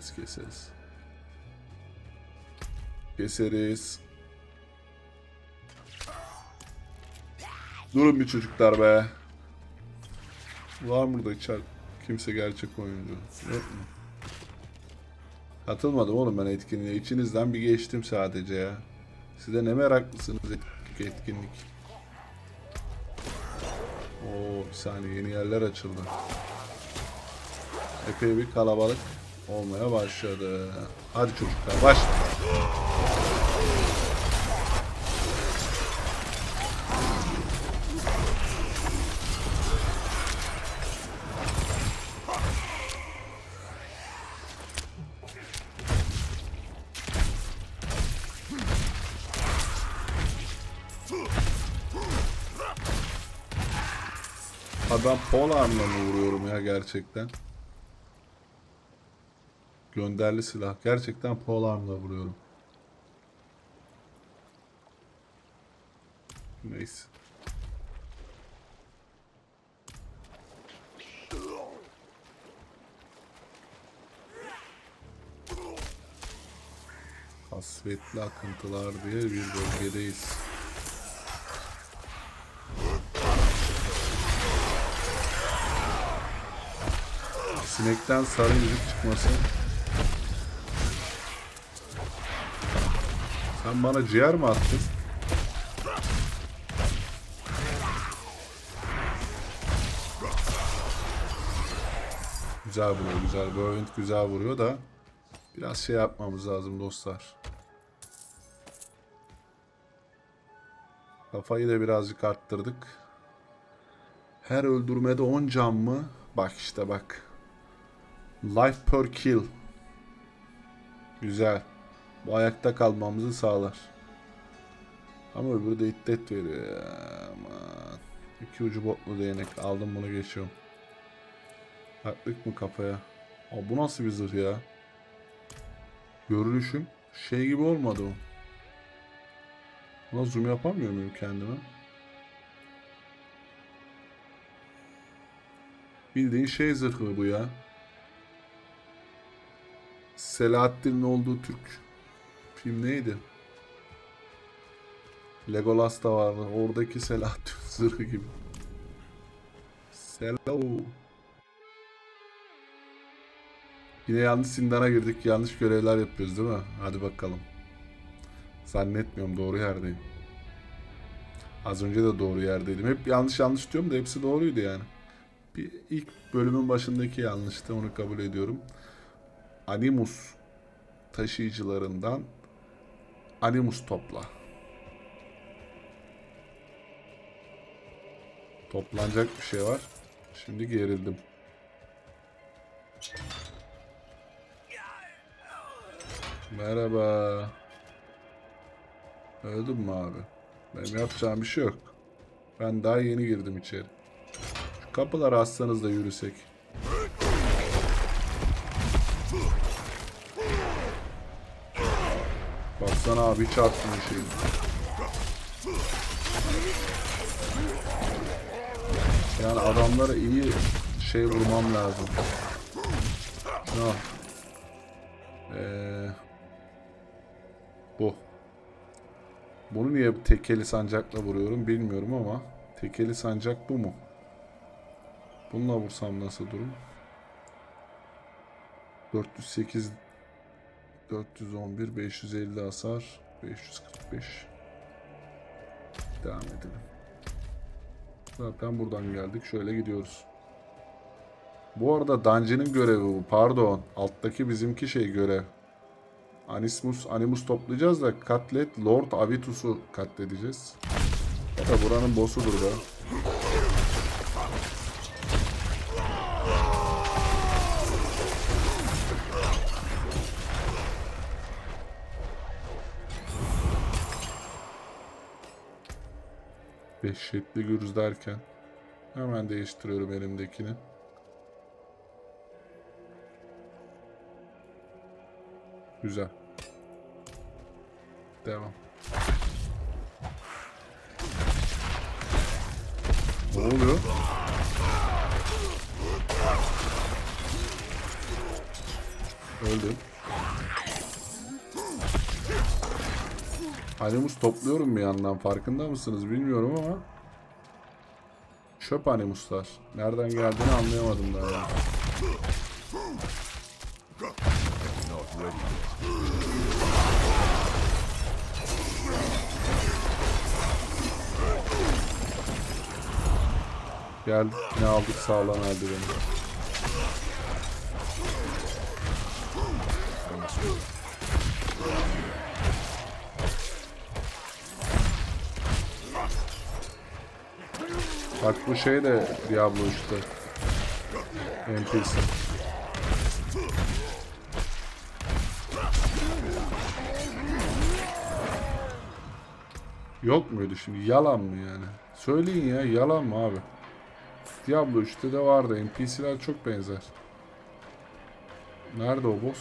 Keseriz. Durun bir çocuklar be. Var mı burada içer kimse gerçek oyuncu? Yok mu? Katılmadım oğlum ben etkinliğe. İçinizden bir geçtim sadece ya. Siz de ne meraklısınız etkinlik. Oo bir saniye yeni yerler açıldı. Epey bir kalabalık olmaya başladı. Hadi çocuklar başla. Ben polearm'la mı vuruyorum ya gerçekten? Gönderli silah. Gerçekten polearm'la vuruyorum. Neyse. Kasvetli akıntılar diye bir bölgedeyiz. Sinekten sarı yüzük çıkması. Sen bana ciğer mi attın? Güzel vuruyor, güzel. Burwind güzel vuruyor da biraz şey yapmamız lazım dostlar. Kafayı da birazcık arttırdık. Her öldürmede 10 can mı? Bak işte bak. Life per kill. Güzel. Bu ayakta kalmamızı sağlar. Ama öbürü de iddet veriyor ya. Aman. 2 ucu botlu değnek. Aldım bunu geçiyorum. Atlık mı kafaya? Aa, bu nasıl bir zırh ya? Görünüşüm şey gibi olmadı o. Buna zoom yapamıyor muyum kendime? Bildiğin şey zırhı bu ya. Selahattin'in olduğu Türk film neydi? Legolas da vardı. Oradaki Selahattin zırhı gibi. Selo. Yine yanlış zindana girdik. Yanlış görevler yapıyoruz değil mi? Hadi bakalım. Zannetmiyorum doğru yerdeyim. Az önce de doğru yerdeydim. Hep yanlış diyorum da hepsi doğruydu yani. Bir ilk bölümün başındaki yanlıştı. Onu kabul ediyorum. Animus taşıyıcılarından Animus topla. Toplanacak bir şey var. Şimdi gerildim. Merhaba. Öldün mü abi? Benim yapacağım bir şey yok. Ben daha yeni girdim içeri. Şu kapıları açsanız da yürüsek. Baksana abi hiç attım bir şey. Yani adamlara iyi şey vurmam lazım. No. Bu. Bunu niye tekeli sancakla vuruyorum bilmiyorum ama tekeli sancak bu mu? Bununla vursam nasıl durum? 408, 411, 550 hasar, 545. Devam edelim. Zaten buradan geldik. Şöyle gidiyoruz. Bu arada Dungeon'ın görevi bu. Pardon. Alttaki bizimki şey görev. Animus toplayacağız da katlet Lord Avitus'u katledeceğiz. O da buranın boss'udur be. Dehşetli gürüz derken hemen değiştiriyorum elimdekini. Güzel. Devam. Ne oluyor? Öldüm. Animus topluyorum bir yandan, farkında mısınız bilmiyorum ama çöp animuslar. Nereden geldiğini anlayamadım daha yani. Geldik, ne aldık sağlam eldiveni. Bak bu şey de Diablo işte. NPC. Yok muydu şimdi? Yalan mı yani? Söyleyin ya, yalan mı abi? Diablo 3'te de vardı. NPC'ler çok benzer. Nerede o boss?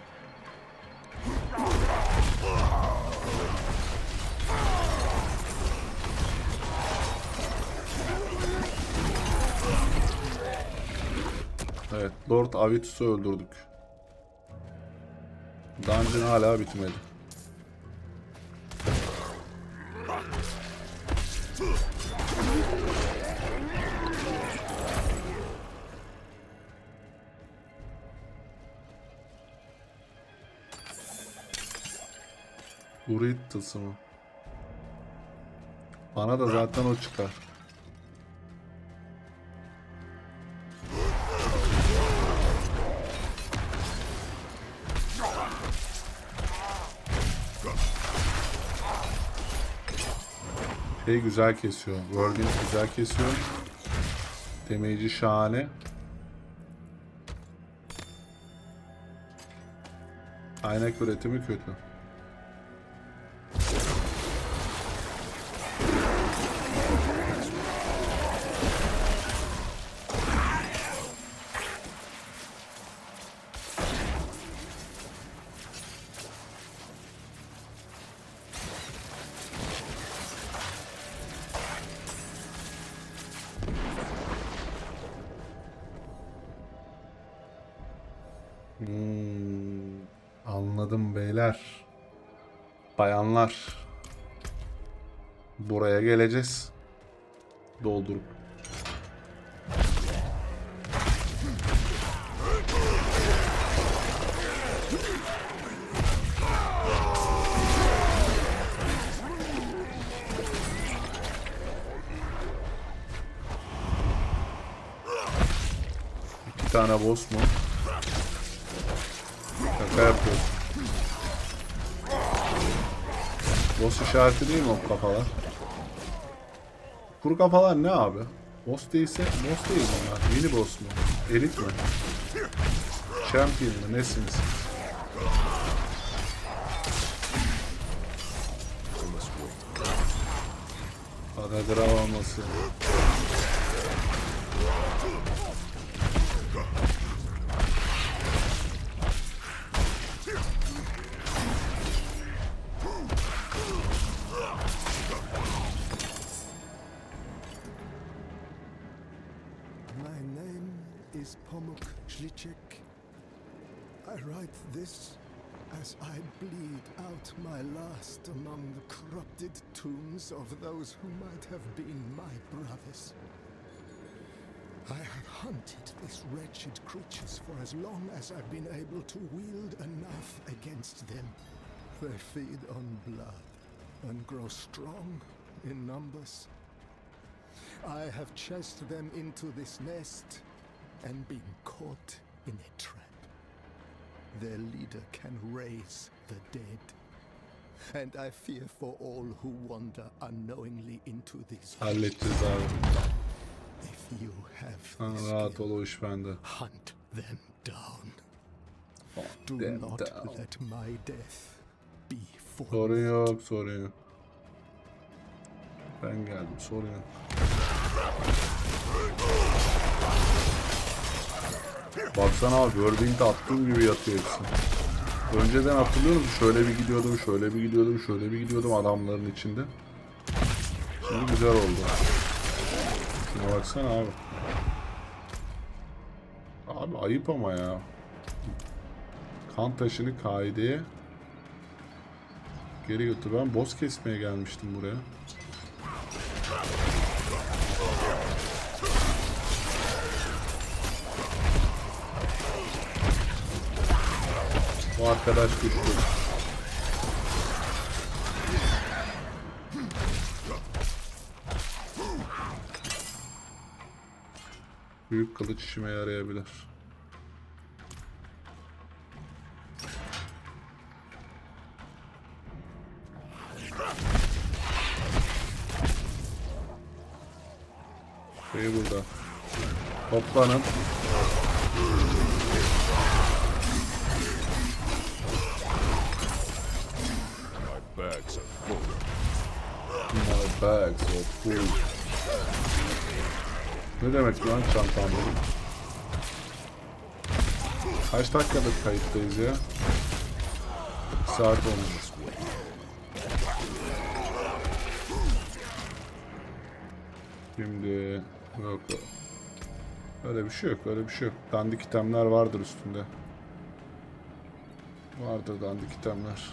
Evet, Lord Avitus'u öldürdük. Dungeon hala bitmedi. Uğrayıt tılsımı. Bana da zaten o çıkar. Şey güzel kesiyor. Worgen güzel kesiyor. Damage'i şahane. Kaynak üretimi kötü. Anladım beyler. Bayanlar. Buraya geleceğiz. Doldurup. İki tane boss mu? Şaka yapıyorsun. Boss işareti değil mi o kafalar? Kuru kafalar ne abi? Boss değilse boss değil bunlar. Mini boss mu? Elit mi? Champion mı? Nesiniz? Paragraf olması. Pomuk Schlichek. I write this as I bleed out my last among the corrupted tombs of those who might have been my brothers. I have hunted these wretched creatures for as long as I've been able to wield enough against them. They feed on blood and grow strong in numbers. I have chased them into this nest and been caught in a trap. Their leader can raise the dead. And I fear for all who wander unknowingly into these Halledeceğiz abi. If you have Sen the rahat skill, ol o iş bende. hunt them down. Hunt Do them not down. let my death be for Sorun yok, sorun yok. Ben geldim, sorun yok. Baksana abi, Whirlwind attığım gibi yatıyor hepsi. Önceden hatırlıyor musun? Şöyle bir gidiyordum, şöyle bir gidiyordum, şöyle bir gidiyordum adamların içinde. Şimdi güzel oldu. Şuna baksana abi. Abi ayıp ama ya. Kan taşını kaideye geri götür. Ben boss kesmeye gelmiştim buraya. Bu arkadaş düştü. Büyük kılıç işime yarayabilir. Şey burada. Toplanın. bags are full. My bags are full. Ne demek lan çantam benim? Kaç dakikadır kayıttayız ya? 1 saat olmuş. Şimdi yok. Öyle bir şey yok, öyle bir şey yok. Dandik itemler vardır üstünde. Vardır dandik itemler.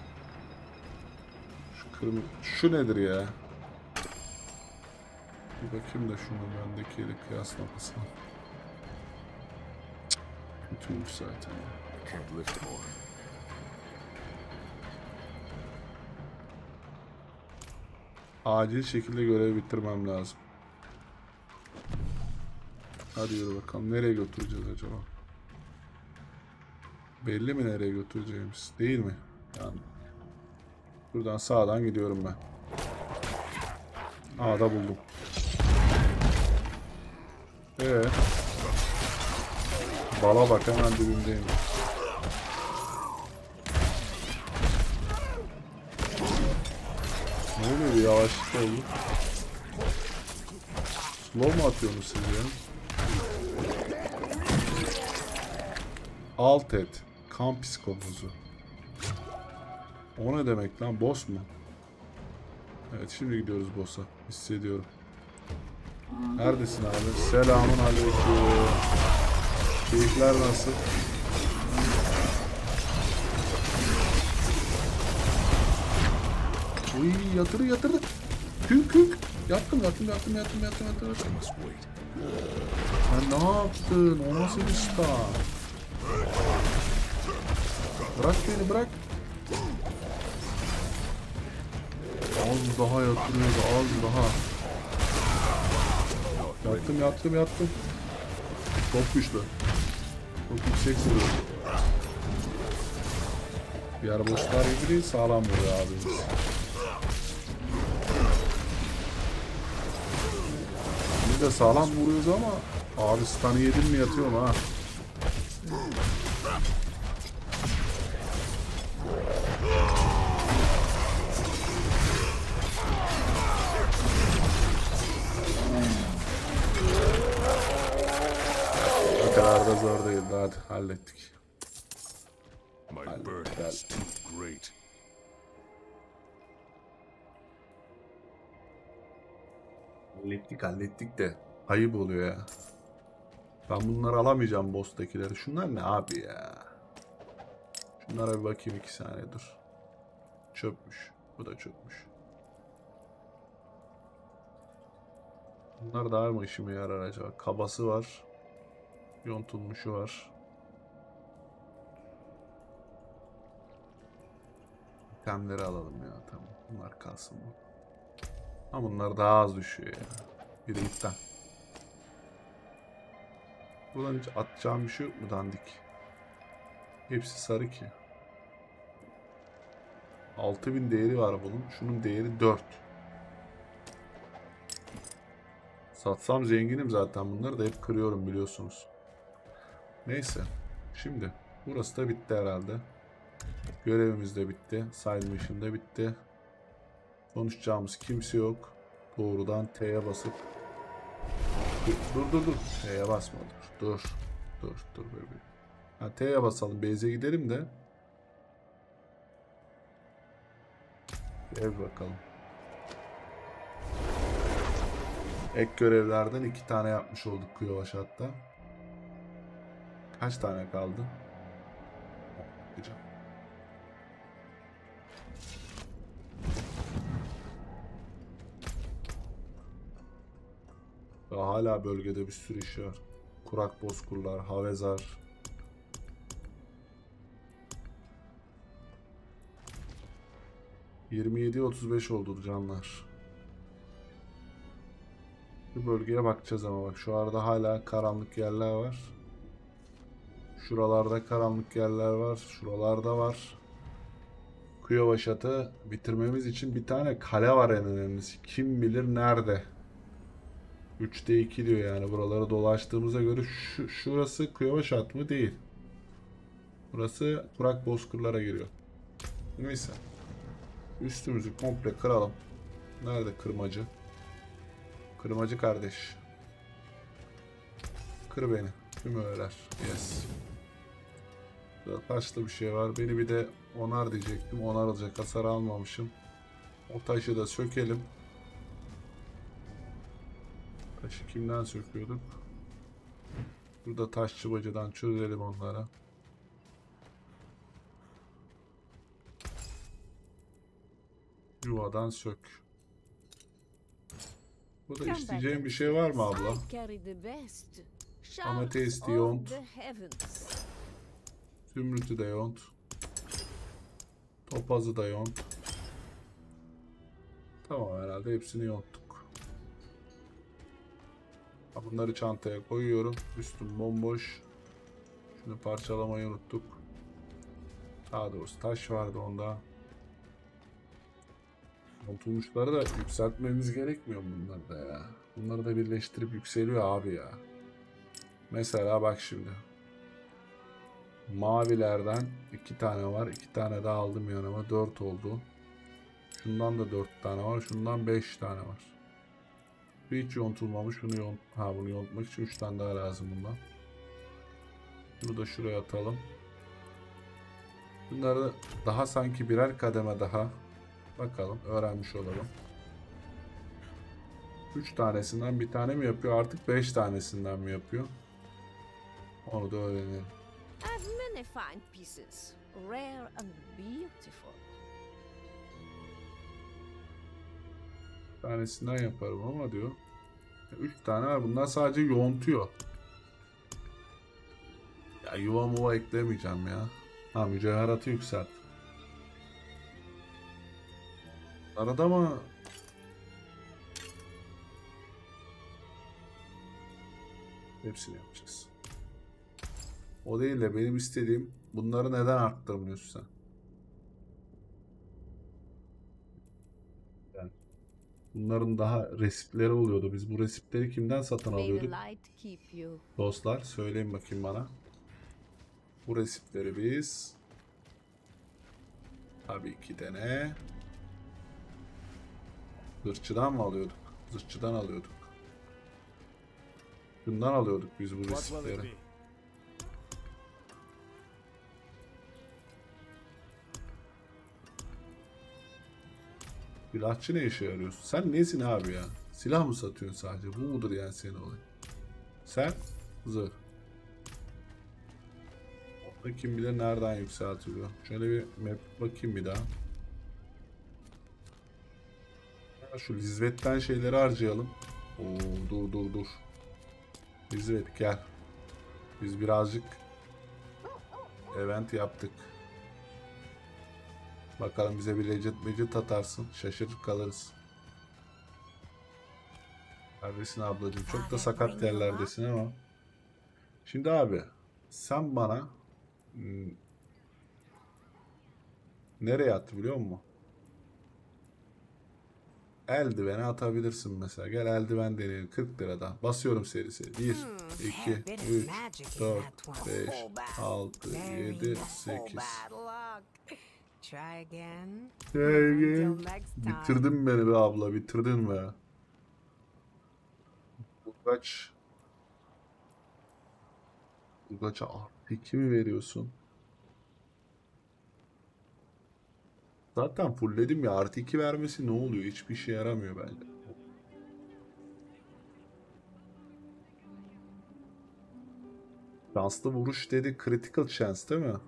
Şu kırmızı... Şu nedir ya? Bir bakayım da şunu bendekiyle kıyaslamasına. Kötüymüş zaten ya. Can't lift more. Acil şekilde görevi bitirmem lazım. Hadi yürü bakalım. Nereye götüreceğiz acaba? Belli mi nereye götüreceğimiz? Değil mi? Yani buradan sağdan gidiyorum ben. A'da buldum. Bala bak, hemen dibimdeyim. Ne oluyor, bir yavaşlık oldu. Slow mu atıyorsunuz siz ya? Alt et. Kan psikopozu. O ne demek lan? Boss mu? Evet, şimdi gidiyoruz boss'a. Hissediyorum. Neredesin abi? Selamun aleyküm. Keyifler nasıl? Uy, yatırdı. Kük. Yattım. Sen ne yaptın? O nasıl bir stun? Bırak beni, bırak. Az daha yatırıyordu, az daha. Yattım. Çok güçlü. Çok yüksek vuruyor. Diğer bosslar gibi sağlam vuruyor abimiz. Biz de sağlam vuruyoruz ama abi stun'ı yedim mi yatıyorum ha. O kadar da zor değildi, hadi hallettik. My burden is too great. Hallettik de ayıp oluyor ya. Ben bunları alamayacağım boss'takileri. Şunlar ne abi ya? Şunlara bir bakayım, 2 saniye dur. Çöpmüş. Bu da çöpmüş. Bunlar daha mı işime yarar acaba? Kabası var. Yontulmuşu var. İtemleri alalım ya, tamam. Bunlar kalsın mı? Ama bunlar daha az düşüyor ya. Biri ipten. Buradan hiç atacağım bir şey yok mu dandik? Hepsi sarı ki. 6000 değeri var bunun. Şunun değeri 4. Satsam zenginim zaten, bunları da hep kırıyorum biliyorsunuz. Neyse. Şimdi burası da bitti herhalde. Görevimiz de bitti. Side mission da bitti. Konuşacağımız kimse yok. Doğrudan T'ye basıp dur. T'ye basma, dur bebeğim. Ha, T'ye basalım, base'e gidelim de. Ev bakalım. Ek görevlerden 2 tane yapmış olduk Kuyovaş hatta. Kaç tane kaldı? Bakacağım. Daha hala bölgede bir sürü iş var. Kurak bozkurlar, Havezar. ...27-35 oldu canlar. Bu bölgeye bakacağız ama bak şu arada hala karanlık yerler var. Şuralarda karanlık yerler var. Şuralarda var. Kuyovaşat'ı bitirmemiz için bir tane kale var en önemlisi. Kim bilir nerede. 3'te 2 diyor yani. Buraları dolaştığımıza göre şurası Kuyovaşat mı? Değil. Burası kurak bozkırlara giriyor. Neyse. Üstümüzü komple kıralım. Nerede kırmacı? Kırmacı kardeş. Kır beni. Tüm öğeler. Yes. Burada taşlı bir şey var. Beni bir de onar diyecektim. Onar alacak hasar almamışım. O taşı da sökelim. Taşı kimden söküyorduk? Burada taşçı bacıdan çözelim onlara. Yuvadan sök. Burada isteyeceğim bir şey var mı abla? Ametist yont. Zümrüt'ü de yont. Topazı da yont. Tamam, herhalde hepsini yonttuk. Bunları çantaya koyuyorum. Üstüm bomboş. Şunu parçalamayı unuttuk. Daha doğrusu taş vardı onda. Yontulmuşları da yükseltmemiz gerekmiyor bunlarda ya. Bunları da birleştirip yükseliyor abi ya. Mesela bak şimdi. Mavilerden 2 tane var. 2 tane daha aldım yanıma. 4 oldu. Şundan da 4 tane var. Şundan 5 tane var. Hiç yontulmamış. Bunu yontmak için 3 tane daha lazım bundan. Bunu da şuraya atalım. Bunları daha sanki birer kademe daha. Bakalım, öğrenmiş olalım. 3 tanesinden bir tane mi yapıyor? Artık 5 tanesinden mi yapıyor? Onu da öğrenelim. Many fine pieces, rare and beautiful. Tanesinden yaparım ama diyor. 3 tane var. Bunlar sadece yontuyor. Ya yuva muva eklemeyeceğim ya. Ha, mücevheratı yükselt. Arada mı? Hepsini yapacağız. O değil de benim istediğim, bunları neden arttırmıyorsun sen? Yani bunların daha resipleri oluyordu. Biz bu resipleri kimden satın alıyorduk? Dostlar söyleyin bakayım bana. Bu resipleri biz tabii ki de ne? Zırhçıdan mı alıyorduk? Zırhçıdan alıyorduk. Bundan alıyorduk biz bu resipleri. Silahçı ne işe yarıyorsun? Sen nesin abi ya? Silah mı satıyorsun sadece? Bu mudur yani senin olay? Sen zırh. Orada kim bilir nereden yükseltiliyor. Şöyle bir map bakayım bir daha. Şu Lizvet'ten şeyleri harcayalım. Oo, dur. İzzet gel. Biz birazcık event yaptık. Bakalım bize bir legit atarsın. Şaşırır kalırız. Neredesin ablacığım? Çok da sakat yerlerdesin ama. Şimdi abi sen bana nereye attı biliyor musun? Eldivene atabilirsin mesela. Gel eldiven deneyelim. 40 liradan. Basıyorum serisi. 1, 2, 3, 4, 5, 6, 7, 8. Try again. Bitirdin beni be abla. Bitirdin be. Burgaç'a artı 2 mi veriyorsun? Zaten fullledim ya. Artı 2 vermesi ne oluyor? Hiçbir işe yaramıyor bence. Şanslı vuruş dedi. Critical chance değil mi?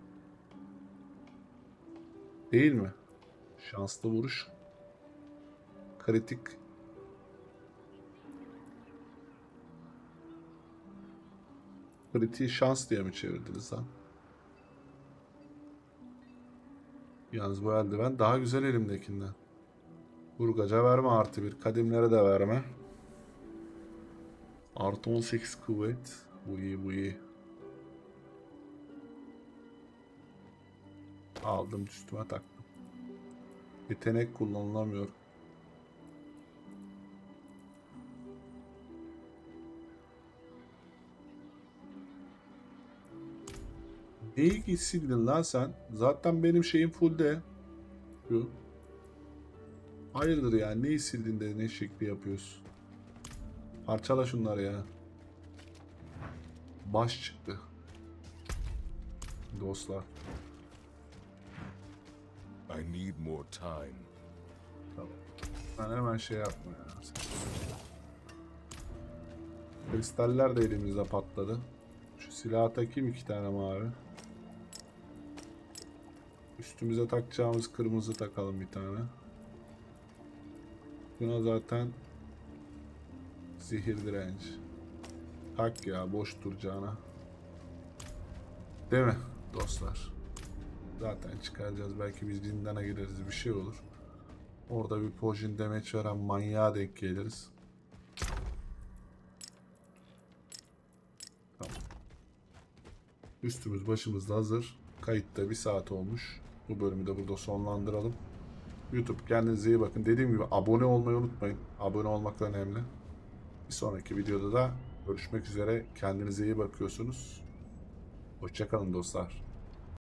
Değil mi? Şanslı vuruş. Kritik. Kritiği şans diye mi çevirdiniz lan? Yalnız bu eldiven daha güzel elimdekinden. Burgaca verme artı 1. Kadimlere de verme. Artı 18 kuvvet. Bu iyi. Aldım üstüme taktım. Yetenek kullanılamıyor. Neyi sildin lan sen? Zaten benim şeyim full de. Şu. Hayırdır ya? Neyi sildin de ne şekli yapıyorsun? Parçala şunları ya. Baş çıktı. Dostlar. I need more time. Tamam. Ben hemen şey yapma ya. Kristaller de elimizde patladı. Şu silahı takayım 2 tane mavi. Üstümüze takacağımız kırmızı takalım bir tane. Buna zaten zehir direnci. Tak ya boş duracağına. Değil mi dostlar? Zaten çıkaracağız. Belki biz zindana gireriz bir şey olur. Orada bir potion damage veren manyağa denk geliriz. Tamam. Üstümüz başımız da hazır. Kayıtta 1 saat olmuş. Bu bölümü de burada sonlandıralım. YouTube kendinize iyi bakın. Dediğim gibi abone olmayı unutmayın. Abone olmak önemli. Bir sonraki videoda da görüşmek üzere. Kendinize iyi bakıyorsunuz. Hoşça kalın dostlar.